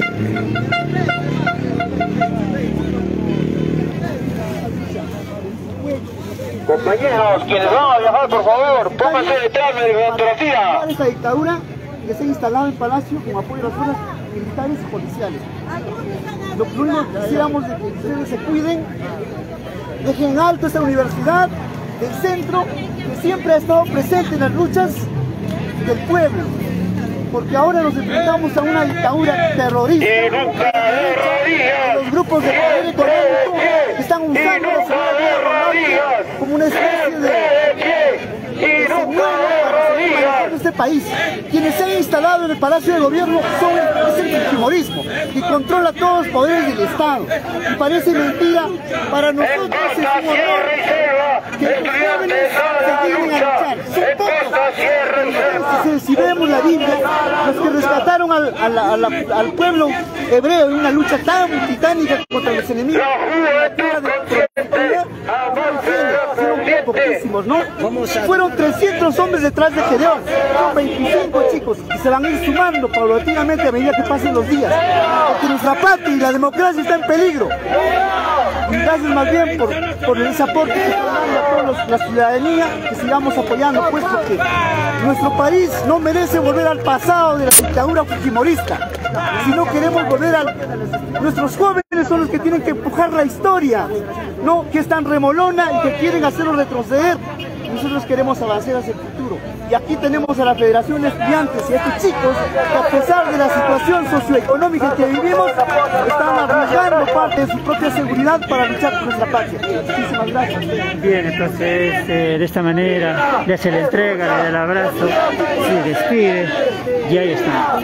Compañeros, quienes van a viajar, por favor, pónganse detrás de la fotografía. Esta dictadura que se ha instalado en Palacio con apoyo de las fuerzas militares y policiales. Lo único que quisiéramos es que ustedes se cuiden, dejen en alto esta universidad del centro que siempre ha estado presente en las luchas del pueblo, porque ahora nos enfrentamos a una dictadura terrorista. Los grupos de poder económico que están usando la ciudad como una especie de señuelo para seguir manejando este país. Quienes se han instalado en el Palacio de Gobierno es el fujimorismo, que controla todos los poderes del Estado. Y parece mentira, para nosotros es un honor que los jóvenes se dignen a luchar. Son pocos. Entonces, si vemos la Biblia, los que rescataron al pueblo hebreo en una lucha tan titánica contra los enemigos, vimos, ¿no? Fueron 300 hombres detrás de Gedeón, son 25 chicos y se van a ir sumando paulatinamente a medida que pasen los días, porque nuestra patria y la democracia está en peligro. Y gracias más bien por ese aporte que está dando a toda la ciudadanía, que sigamos apoyando, pues porque nuestro país no merece volver al pasado de la dictadura fujimorista. Si no queremos volver a... Nuestros jóvenes son los que tienen que empujar la historia, no que están remolona y que quieren hacerlo retroceder. Nosotros queremos avanzar hacia el futuro. Y aquí tenemos a la Federación de Estudiantes y a estos chicos que, a pesar de la situación socioeconómica que vivimos, están arriesgando parte de su propia seguridad para luchar por nuestra patria. Muchísimas gracias. Bien, entonces de esta manera le hace la entrega, le da el abrazo, se despide y ahí está.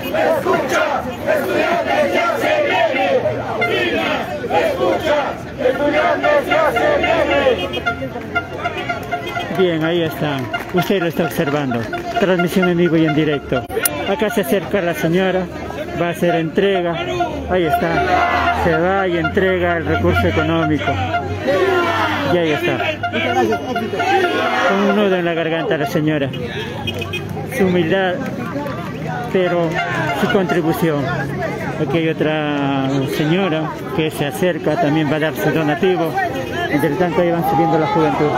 Bien, ahí están. Usted lo está observando. Transmisión en vivo y en directo. Acá se acerca la señora, va a hacer entrega. Ahí está. Se va y entrega el recurso económico. Y ahí está. Con un nudo en la garganta la señora. Su humildad, pero su contribución. Aquí hay otra señora que se acerca, también va a dar su donativo. Entre tanto ahí van subiendo la juventud.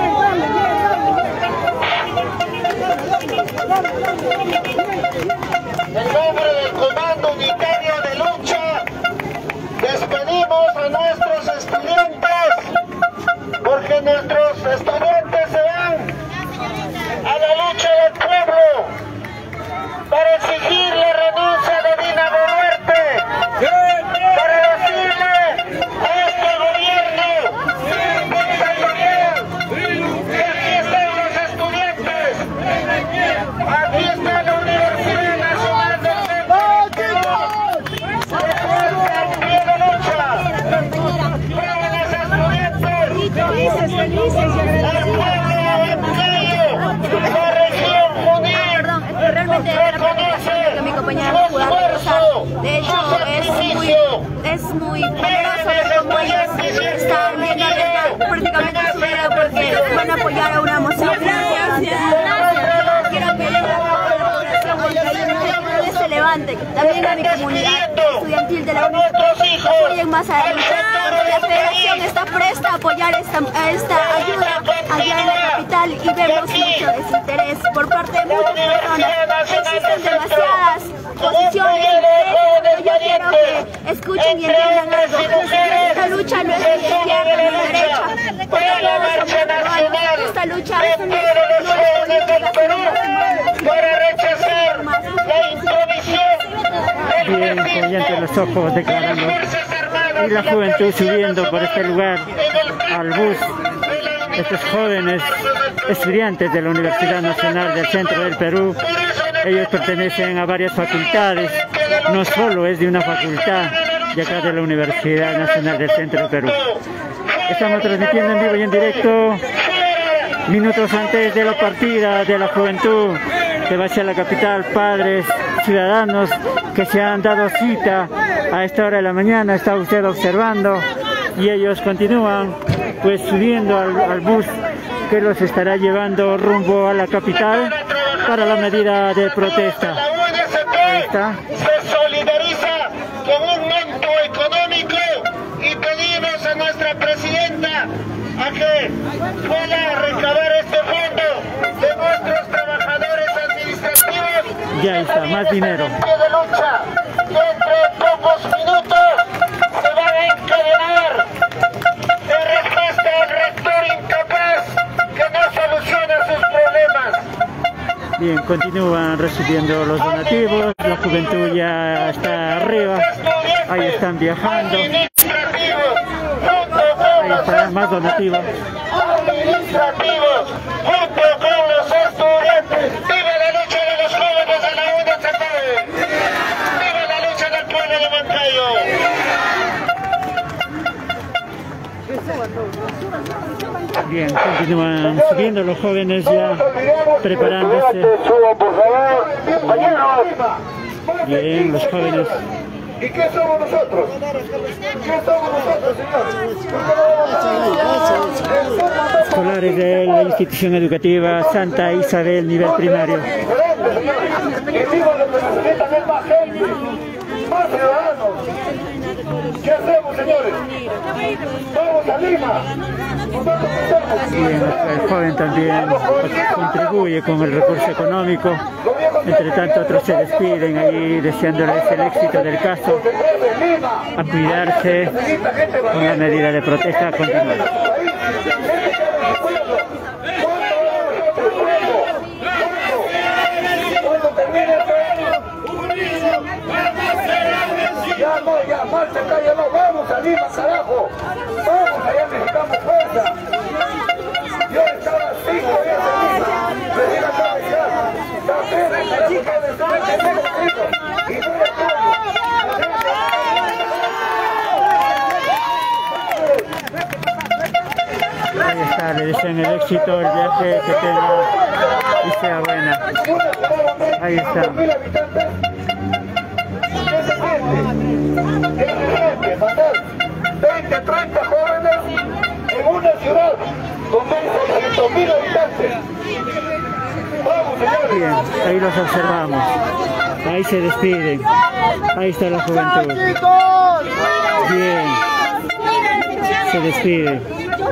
En nombre del Comando Unitario de Lucha, despedimos a nuestros estudiantes, porque nuestros estudiantes se van a la lucha del pueblo para exigir la renuncia de Dina Boluarte, para decirle a este gobierno dictatorial que aquí están los estudiantes, aquí está la Universidad Nacional del Centro, en pie de lucha, jóvenes estudiantes, el pueblo de Huancayo, la región Junín, realmente era preocupación que mi compañera pueda regresar. De hecho, es muy peligroso ver cómo ellos están viendo arriesgar prácticamente su vida porque van a apoyar a una moción. Quiero pedir a la población que se levante, también a mi comunidad estudiantil de la universidad, apoyen más adelante, porque la federación está presta a apoyar esta ayuda allá en la capital y vemos mucho desinterés por parte de muchas personas. Existen demasiadas posiciones, pero yo quiero que escuchen y entiendan algo. Esta lucha no es de izquierda ni de derecha, porque todos somos peruanos. Esta lucha no es política, sino para rechazar la intromisión. Bien, callante los ojos declarando. Y la juventud subiendo por este lugar al bus. Estos jóvenes estudiantes de la Universidad Nacional del Centro del Perú, ellos pertenecen a varias facultades, no solo es de una facultad de acá de la Universidad Nacional del Centro del Perú. Estamos transmitiendo en vivo y en directo minutos antes de la partida de la juventud que va hacia la capital, padres, ciudadanos que se han dado cita a esta hora de la mañana, está usted observando, y ellos continúan pues subiendo al bus que los estará llevando rumbo a la capital para la medida de protesta. Ahí está. Se solidariza con un monto económico y pedimos a nuestra presidenta a que pueda recabar este fondo de nuestros trabajadores administrativos. Ya está, más dinero. De lucha, que entre pocos minutos se van a encadenar en respuesta al rector incapaz que no soluciona sus problemas. Bien, continúan recibiendo los donativos, la juventud ya está arriba, ahí están viajando, ahí están más donativos. Administrativos, junto con los estudiantes. ¡Viva la lucha de los jóvenes de la UNCP! ¡Viva la lucha del pueblo de Huancayo! Bien, continúan subiendo los jóvenes ya preparándose. Bien, los jóvenes ¿Y qué somos nosotros? ¿Qué somos nosotros, señores? Escolares de la institución educativa Santa Isabel, nivel primario. Que digo lo que necesitan es más gente, más ciudadanos. ¿Qué hacemos, señores? Vamos a Lima. Bien, el joven también contribuye con el recurso económico. Entre tanto, otros se despiden ahí deseándoles el éxito del caso, a cuidarse con la medida de protesta a continuar. Ya, marcha, cállalo, vamos a Lima, carajo. Vamos, allá necesitamos fuerza. Yo estaba 5 días en Lima, recién acaba de llegar. Ahí está, le desean el éxito, el viaje que tenga y sea buena. Ahí está. Mandar 20, 30 jóvenes en una ciudad con 600.000 habitantes. Vamos, señores. Bien, ahí los observamos. Ahí se despiden. Ahí está la juventud. Bien. Se despide.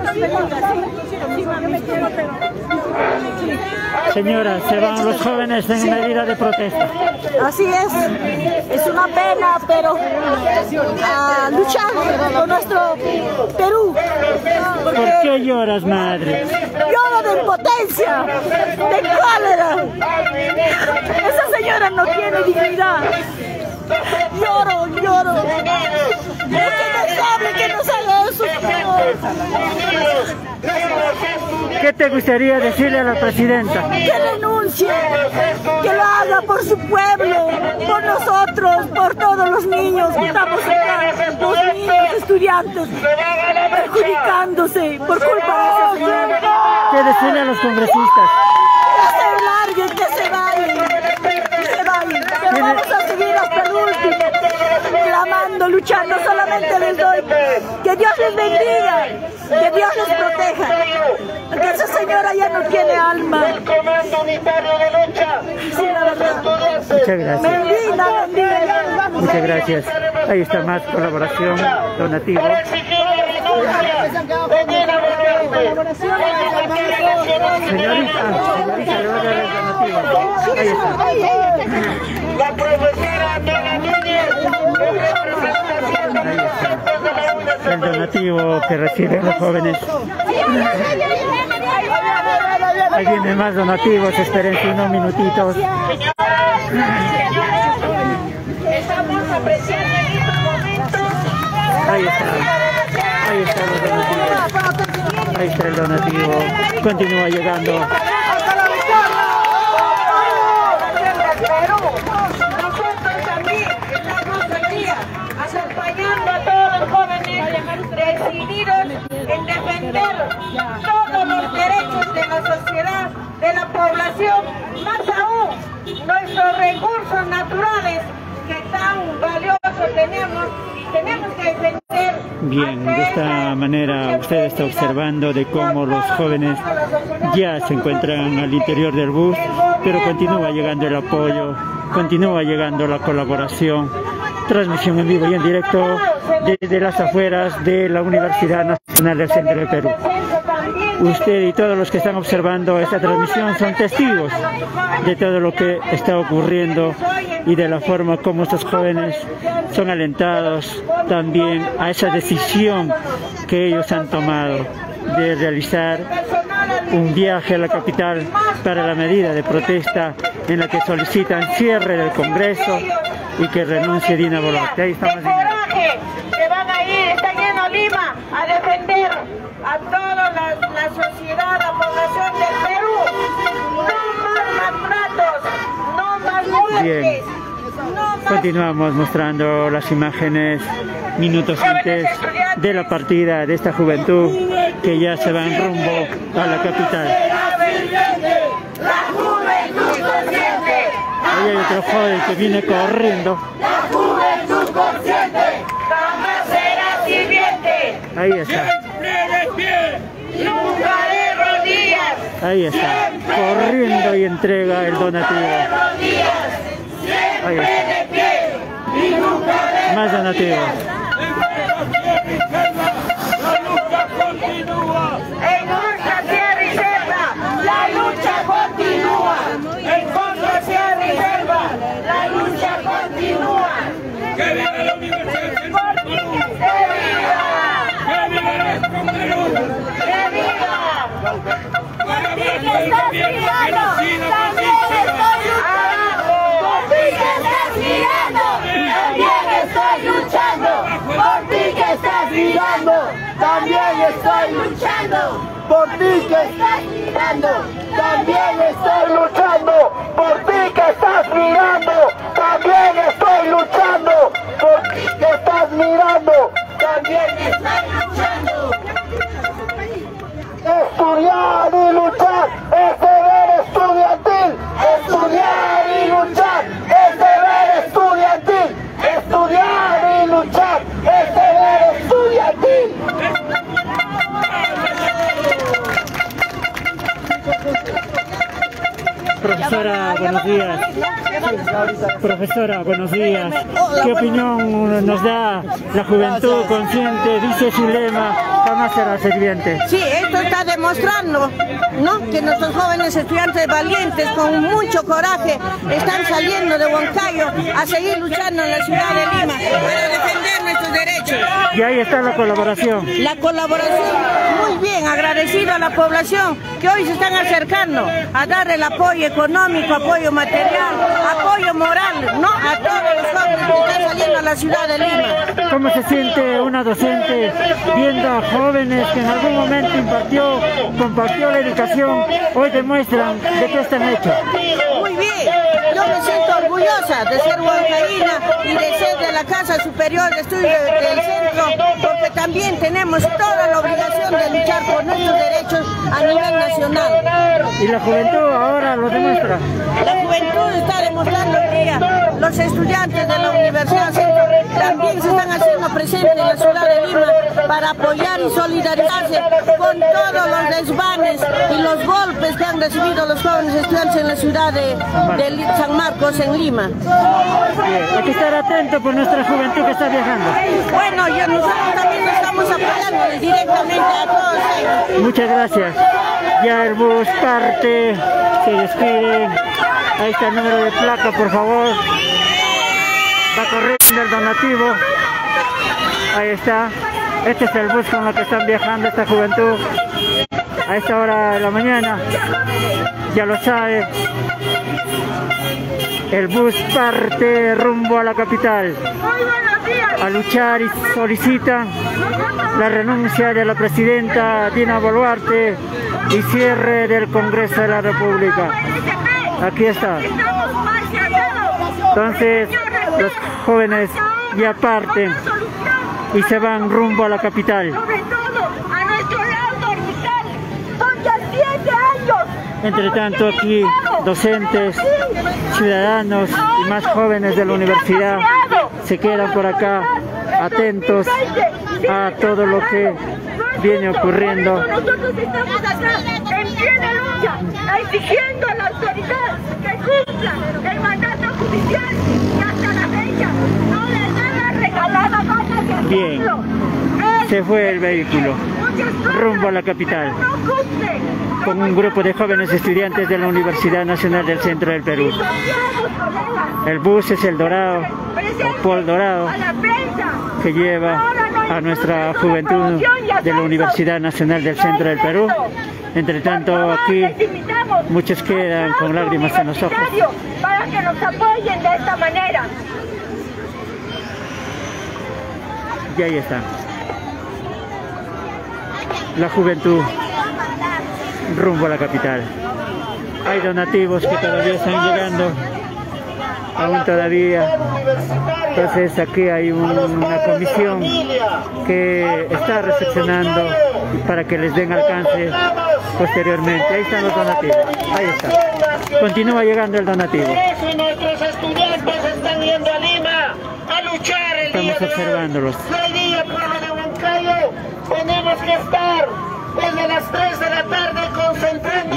Señora, se van los jóvenes en medida de protesta. Así es una pena, pero a luchar por nuestro Perú. ¿Por qué lloras, madre? Lloro de impotencia, de cólera. Esa señora no tiene dignidad. Lloro. Es que nos hable, que nos haga eso. ¿Qué te gustaría decirle a la presidenta? Que renuncie, que lo haga por su pueblo, por nosotros, por todos los niños que estamos acá, los niños estudiantes, perjudicándose por culpa de esa señora. ¿Qué decirle a los congresistas? Que se larguen, que se vayan. Pero vamos a seguir hasta el último, clamando, luchando. Solamente les doy que Dios les bendiga, que Dios les proteja, porque esa señora ya no tiene alma. Sí, la verdad. Muchas gracias. Bendiga. Muchas gracias. Ahí está más colaboración, donativo. Señorita, le voy a dar el donativo. Ahí está. La profesora Ana Núñez, el donativo que reciben los jóvenes. Ahí vienen más donativos, espérense unos minutitos. Estamos apreciando en estos momentos. Ahí están los donativos. Ahí está el donativo. Continúa llegando. Nosotros también estamos aquí acompañando a todos los jóvenes decididos en defender todos los derechos de la sociedad, de la población, más aún nuestros recursos naturales que tan valiosos tenemos que defender. Bien, de esta manera usted está observando de cómo los jóvenes ya se encuentran al interior del bus, pero continúa llegando el apoyo, continúa llegando la colaboración. Transmisión en vivo y en directo desde las afueras de la Universidad Nacional del Centro del Perú. Usted y todos los que están observando esta transmisión son testigos de todo lo que está ocurriendo y de la forma como estos jóvenes son alentados también a esa decisión que ellos han tomado de realizar un viaje a la capital para la medida de protesta en la que solicitan cierre del Congreso y que renuncie Dina Boluarte. Ahí estamos. Que van a ir, están yendo a Lima a defender a toda la sociedad, la población del Perú. No más maltratos, no más muertes. Bien. Continuamos mostrando las imágenes minutos antes de la partida de esta juventud que ya se va en rumbo a la capital. Ahí hay otro joven que viene corriendo. La juventud consciente. Ahí está. Ahí está. Corriendo y entrega el donativo. Ahí está. Más donativos. En nuestra tierra y selva, la lucha continúa. En contra tierra y selva, la lucha continúa. ¡Que viva la Universidad del Perú! ¡Que viva! ¡Que viva nuestro Perú! ¡Que viva! ¡Por ti que estás mirando! ¡También estoy luchando! ¡Por ti que estás mirando! ¡También estoy luchando! ¡Por ti que estás mirando! ¡También estoy luchando! Por ti que estás mirando, también estoy luchando. Por ti que estás mirando, también estoy luchando. Por ti que estás mirando, también estoy luchando. Estudiar y luchar es deber estudiantil. Estudiar y luchar es deber estudiantil. Estudiar y luchar es deber estudiantil. Profesora, buenos días. Profesora, buenos días. ¿Qué opinión nos da la juventud consciente? Dice su lema, jamás será serviente. Sí, esto está demostrando, ¿no?, que nuestros jóvenes estudiantes valientes, con mucho coraje, están saliendo de Huancayo a seguir luchando en la ciudad de Lima para defender nuestros derechos. Y ahí está la colaboración. La colaboración, muy bien, agradecido a la población que hoy se están acercando a dar el apoyo económico, apoyo material, apoyo moral, ¿no?, a todos los jóvenes que están saliendo a la ciudad de Lima. ¿Cómo se siente una docente viendo a jóvenes que en algún momento compartió la educación, hoy demuestran de qué están hechos? Muy bien, yo me siento orgullosa de ser huancaína y de ser de la Casa Superior de Estudios del Centro, porque también tenemos toda la obligación de luchar por nuestros derechos a nivel nacional. ¿Y la juventud ahora lo demuestra? La juventud está demostrando que ya los estudiantes de la Universidad Centro también se están haciendo presentes en la ciudad de Lima para apoyar y solidarizarse con todos los desvanes y los golpes que han recibido los jóvenes estudiantes en la ciudad de San Marcos, en Lima. Bien, hay que estar atento por nuestra juventud que está viajando. Bueno, nosotros también estamos apoyando directamente a todos ellos. Muchas gracias. Ya el bus parte, se despiden. Ahí está el número de placa, por favor. Va corriendo el donativo. Ahí está. Este es el bus con el que están viajando esta juventud a esta hora de la mañana. Ya lo sabe. El bus parte rumbo a la capital a luchar y solicitan la renuncia de la presidenta Dina Boluarte y cierre del Congreso de la República. Aquí está. Entonces los jóvenes ya parten y se van rumbo a la capital. Entre tanto aquí docentes, ciudadanos y más jóvenes de la universidad se quedan por acá atentos a todo lo que viene ocurriendo. Nosotros estamos acá en pie de lucha, exigiendo a la autoridad que cumpla el mandato judicial y hasta la fecha no les dan la regalada gana de Bien, se fue el vehículo rumbo a la capital con un grupo de jóvenes estudiantes de la Universidad Nacional del Centro del Perú. El bus es el Dorado, o Pol Dorado, que lleva a nuestra juventud de la Universidad Nacional del Centro del Perú. Entre tanto, aquí muchos quedan con lágrimas en los ojos. Para que nos apoyen de esta manera. Y ahí está. La juventud rumbo a la capital. Hay donativos que todavía están llegando, aún todavía. Entonces aquí hay una comisión que está recepcionando para que les den alcance posteriormente. Ahí están los donativos. Ahí está. Continúa llegando el donativo. Nuestros estudiantes están yendo a Lima a luchar el Estamos observándolos. Hoy día, pueblo de Huancayo,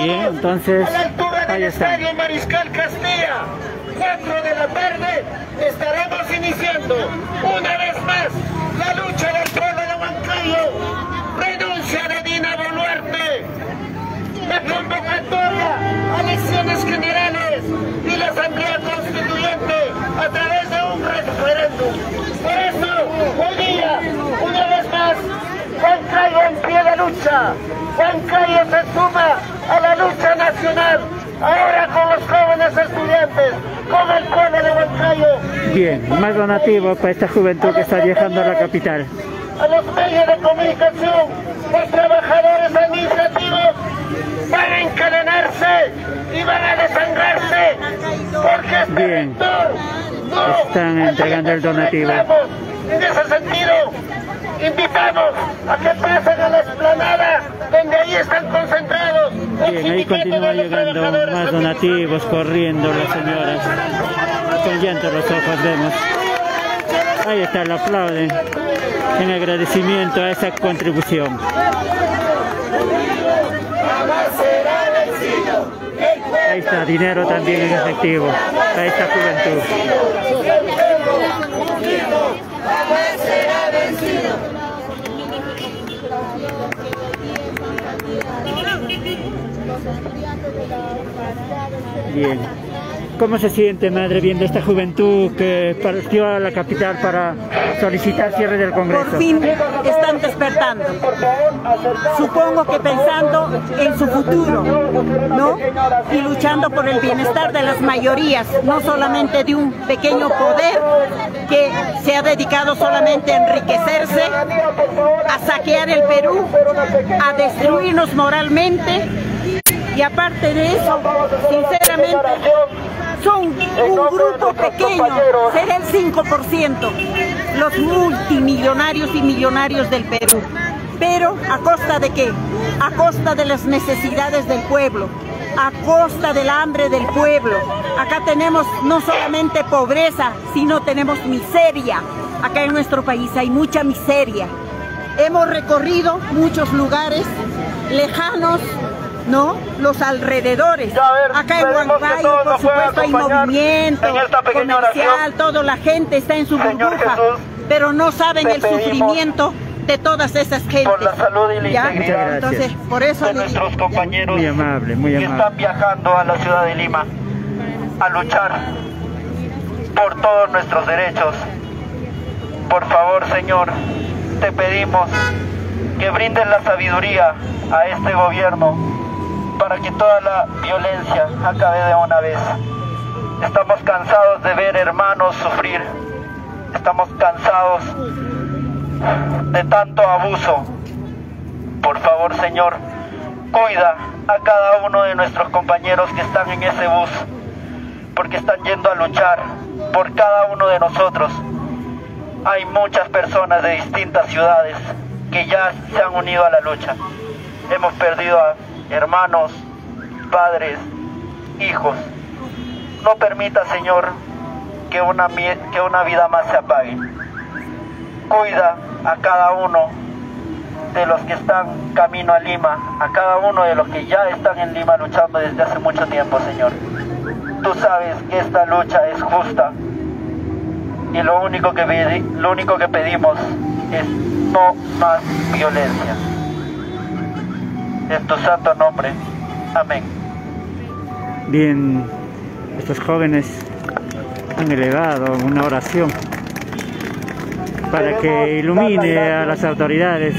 Bien, entonces, ahí está. Estadio Mariscal Castilla, 4 de la tarde, estaremos iniciando una vez más la lucha del pueblo de Huancayo. Renuncia de Dina Boluarte. La convocatoria a elecciones generales y la Asamblea Constituyente a través de un referéndum. Por eso, hoy día, una vez más, Huancayo en pie de lucha. Huancayo se suma a la lucha nacional, ahora con los jóvenes estudiantes, con el pueblo de Huancayo. Bien, más donativo para esta juventud que está llegando a la capital. A los medios de comunicación, los trabajadores administrativos van a encadenarse y van a desangrarse, porque este bien, están entregando el donativo. En ese sentido, invitamos a que pasen a la explanada, donde ahí están concentrados. Bien, ahí continúa llegando más donativos, corriendo las señoras. Con llanto en los ojos vemos. Ahí está, lo aplauden en agradecimiento a esa contribución. Ahí está, dinero también en efectivo a esta juventud. Bien. ¿Cómo se siente, madre, viendo esta juventud que partió a la capital para solicitar cierre del Congreso? Por fin están despertando. Supongo que pensando en su futuro, ¿no? Y luchando por el bienestar de las mayorías, no solamente de un pequeño poder que se ha dedicado solamente a enriquecerse, a saquear el Perú, a destruirnos moralmente. Y aparte de eso, sinceramente, son un grupo pequeño, será el 5%, los multimillonarios y millonarios del Perú. Pero ¿a costa de qué? A costa de las necesidades del pueblo, a costa del hambre del pueblo. Acá tenemos no solamente pobreza, sino tenemos miseria. Acá en nuestro país hay mucha miseria. Hemos recorrido muchos lugares lejanos, ¿no? Los alrededores. Acá en Huancayo, por supuesto, hay movimiento comercial, toda la gente está en su burbuja, pero no saben el sufrimiento de todas esas gentes. Por la salud y la integridad. Entonces, por eso de nuestros compañeros muy amable, que están viajando a la ciudad de Lima a luchar por todos nuestros derechos. Por favor, Señor, te pedimos que brinden la sabiduría a este gobierno para que toda la violencia acabe de una vez. Estamos cansados de ver hermanos sufrir. Estamos cansados de tanto abuso. Por favor, Señor, cuida a cada uno de nuestros compañeros que están en ese bus, porque están yendo a luchar por cada uno de nosotros. Hay muchas personas de distintas ciudades que ya se han unido a la lucha. Hemos perdido a hermanos, padres, hijos. No permita, Señor, que una vida más se apague. Cuida a cada uno de los que están camino a Lima, a cada uno de los que ya están en Lima luchando desde hace mucho tiempo, Señor. Tú sabes que esta lucha es justa y lo único que pedimos es no más violencia. En tu santo nombre. Amén. Bien, estos jóvenes han elevado una oración para que ilumine a las autoridades,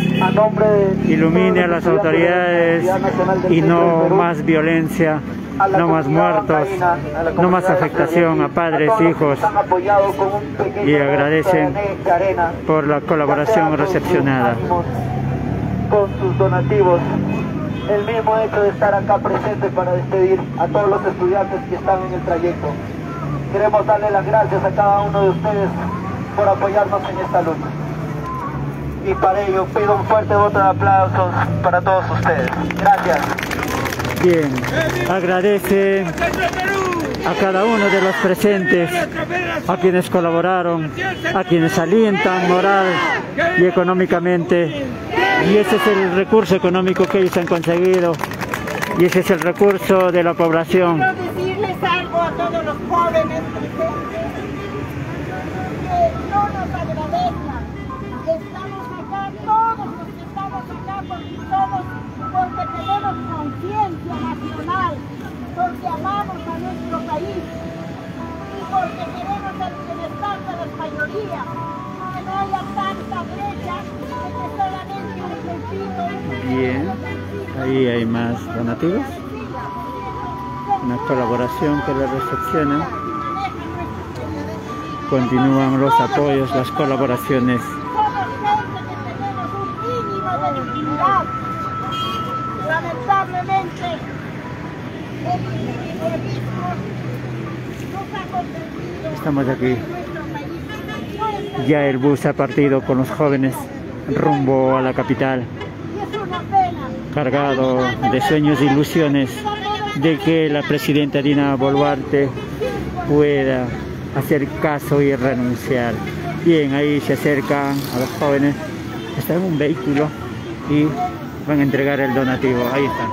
y no más violencia, no más muertos, no más afectación a padres, hijos, y agradecen por la colaboración recepcionada. Con sus donativos, el mismo hecho de estar acá presente para despedir a todos los estudiantes que están en el trayecto. Queremos darle las gracias a cada uno de ustedes por apoyarnos en esta lucha. Y para ello pido un fuerte voto de aplausos para todos ustedes. Gracias. Bien, agradece a cada uno de los presentes, a quienes colaboraron, a quienes alientan moral y económicamente, y ese es el recurso económico que ellos han conseguido Y ese es el recurso de la población. Quiero decirles algo a todos los jóvenes presentes, que no nos agradezcan. Estamos acá, todos los que estamos acá, porque tenemos conciencia nacional, porque amamos a nuestro país y porque queremos el bienestar de las mayorías, que no haya tanta brecha, que solamente un grupito. Bien, ahí hay más donativos, una colaboración que le recepciona. Continúan los apoyos, las colaboraciones. Lamentablemente, el individualismo nos ha convertido. Estamos aquí. Ya el bus ha partido con los jóvenes rumbo a la capital, cargado de sueños e ilusiones de que la presidenta Dina Boluarte pueda hacer caso y renunciar. Bien, ahí se acercan a los jóvenes, están en un vehículo y van a entregar el donativo. Ahí están.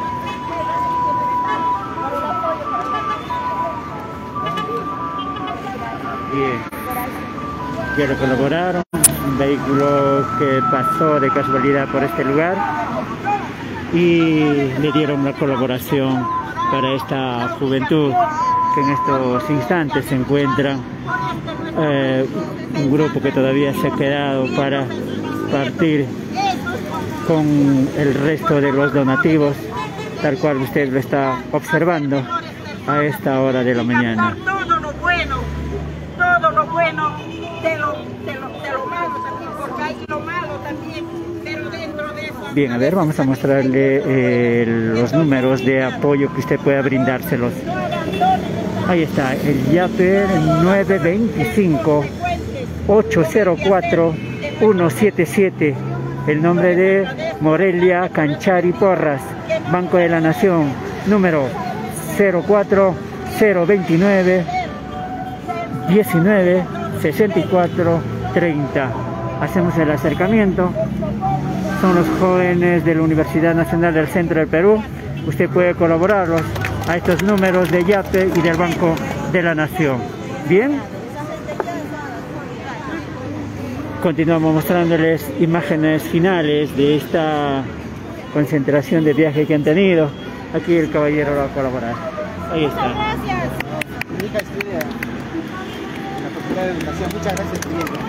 Bien, ya lo colaboraron, un vehículo que pasó de casualidad por este lugar y le dieron la colaboración para esta juventud que en estos instantes se encuentra, un grupo que todavía se ha quedado para partir con el resto de los donativos, tal cual usted lo está observando a esta hora de la mañana. Todo lo bueno de lo malo también, porque hay lo malo también, pero dentro de eso... Bien, a ver, vamos a mostrarle los números de apoyo que usted pueda brindárselos. Ahí está, el YAPE 925-804-177, el nombre de Morelia Canchari Porras, Banco de la Nación, número 04029 19 64 30. Hacemos el acercamiento. Son los jóvenes de la Universidad Nacional del Centro del Perú. Usted puede colaborarlos a estos números de YAPE y del Banco de la Nación. Bien. Continuamos mostrándoles imágenes finales de esta concentración de viaje que han tenido. Aquí el caballero va a colaborar. Ahí está. Muchas gracias. Muchas gracias.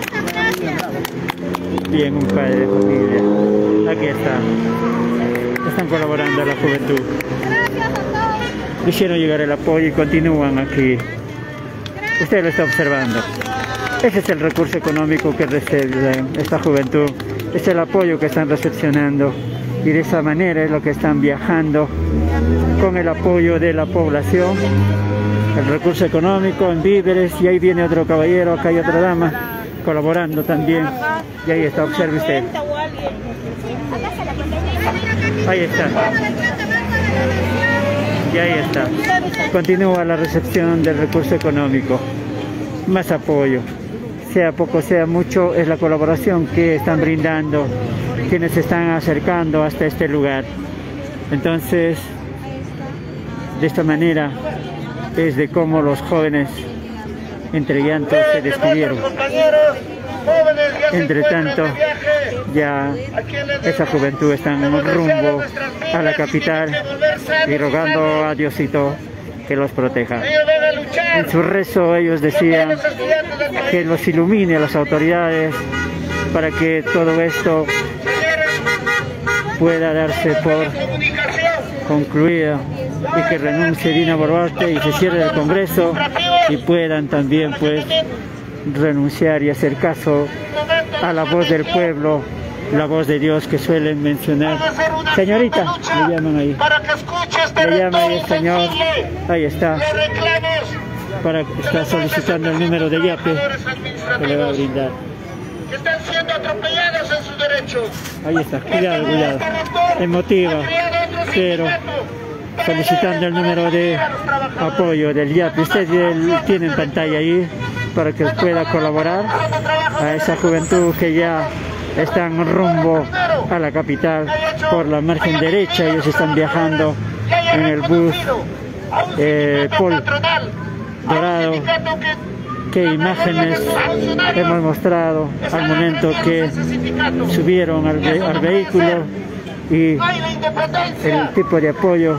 Bien, un padre de familia. Aquí está. Están colaborando a la juventud. Hicieron llegar el apoyo y continúan aquí. Usted lo está observando. Ese es el recurso económico que recibe esta juventud. Es el apoyo que están recepcionando. Y de esa manera es lo que están viajando con el apoyo de la población. El recurso económico en víveres. Y ahí viene otro caballero, acá hay otra dama colaborando también. Y ahí está, observe usted. Ahí está. Y ahí está. Continúa la recepción del recurso económico. Más apoyo. Sea poco, sea mucho, es la colaboración que están brindando quienes se están acercando hasta este lugar. Entonces, de esta manera es de cómo los jóvenes entre llantos se despidieron. Entre tanto, ya esa juventud está en rumbo a la capital y rogando a Diosito que los proteja. En su rezo ellos decían que los ilumine a las autoridades para que todo esto pueda darse por concluido y que renuncie Dina Boluarte y se cierre el Congreso y puedan también pues renunciar y hacer caso a la voz del pueblo, la voz de Dios que suelen mencionar. Señorita, le llaman ahí. Le llama ahí el señor. Ahí está. Está solicitando el número de YAPE que le va a brindar. Que están siendo atropelladas en sus derechos. Ahí está, cuidado, cuidado. Emotiva, pero solicitando el número de apoyo del YAPE. Usted tiene en pantalla ahí para que pueda colaborar a esa juventud que ya están rumbo a la capital por la margen derecha. Ellos están viajando en el bus Pol dorado. Qué imágenes hemos mostrado al momento que subieron al vehículo y el tipo de apoyo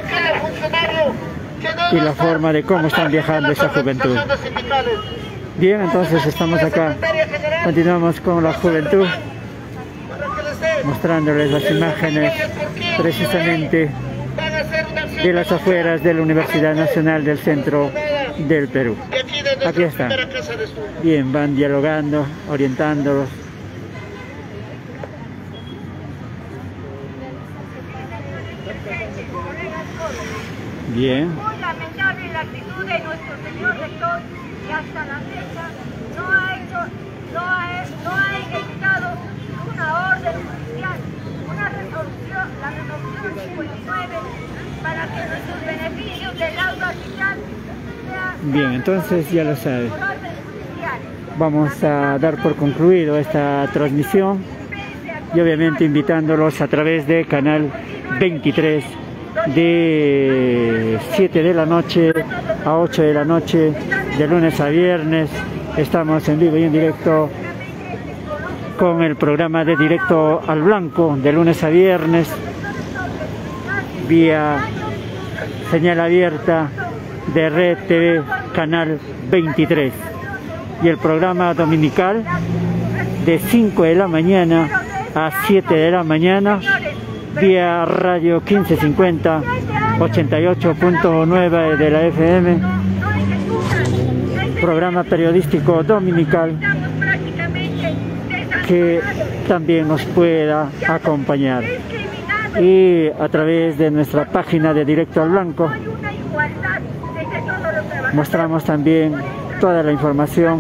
y la forma de cómo están viajando esa juventud. Bien, entonces estamos acá, continuamos con la juventud, mostrándoles las imágenes precisamente de las afueras de la Universidad Nacional del Centro del Perú. Aquí están. Bien, van dialogando, orientándolos. Bien. Muy lamentable la actitud de nuestro señor rector, que hasta la fecha no ha ejecutado una orden judicial, una resolución, la resolución 59, para que nuestros beneficios del laudo fiscal sean... Bien, entonces ya lo sabe. Vamos a dar por concluido esta transmisión y obviamente invitándolos a través de Canal 23 de 7 de la noche a 8 de la noche, de lunes a viernes. Estamos en vivo y en directo con el programa de Directo al Blanco, de lunes a viernes, vía señal abierta de Red TV Canal 23. Y el programa dominical de 5 de la mañana a 7 de la mañana, vía Radio 1550, 88.9 de la FM, programa periodístico dominical que también nos pueda acompañar. Y a través de nuestra página de Directo al Blanco mostramos también toda la información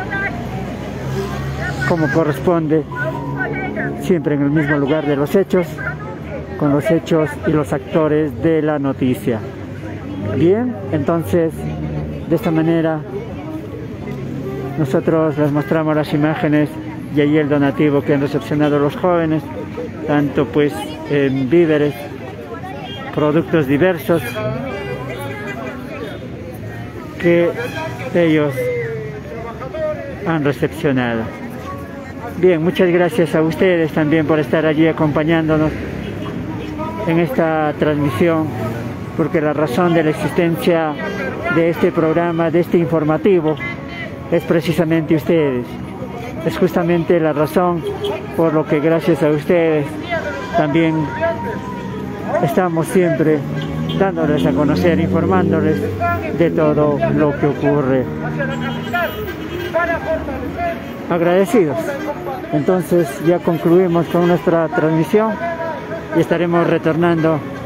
como corresponde, siempre en el mismo lugar de los hechos, con los hechos y los actores de la noticia. Bien, entonces de esta manera nosotros les mostramos las imágenes y allí el donativo que han recepcionado los jóvenes, tanto pues en víveres, productos diversos que ellos han recepcionado. Bien, muchas gracias a ustedes también por estar allí acompañándonos en esta transmisión, porque la razón de la existencia de este programa, de este informativo, es precisamente ustedes. Es justamente la razón por lo que gracias a ustedes también estamos siempre dándoles a conocer, informándoles de todo lo que ocurre. Agradecidos. Entonces ya concluimos con nuestra transmisión y estaremos retornando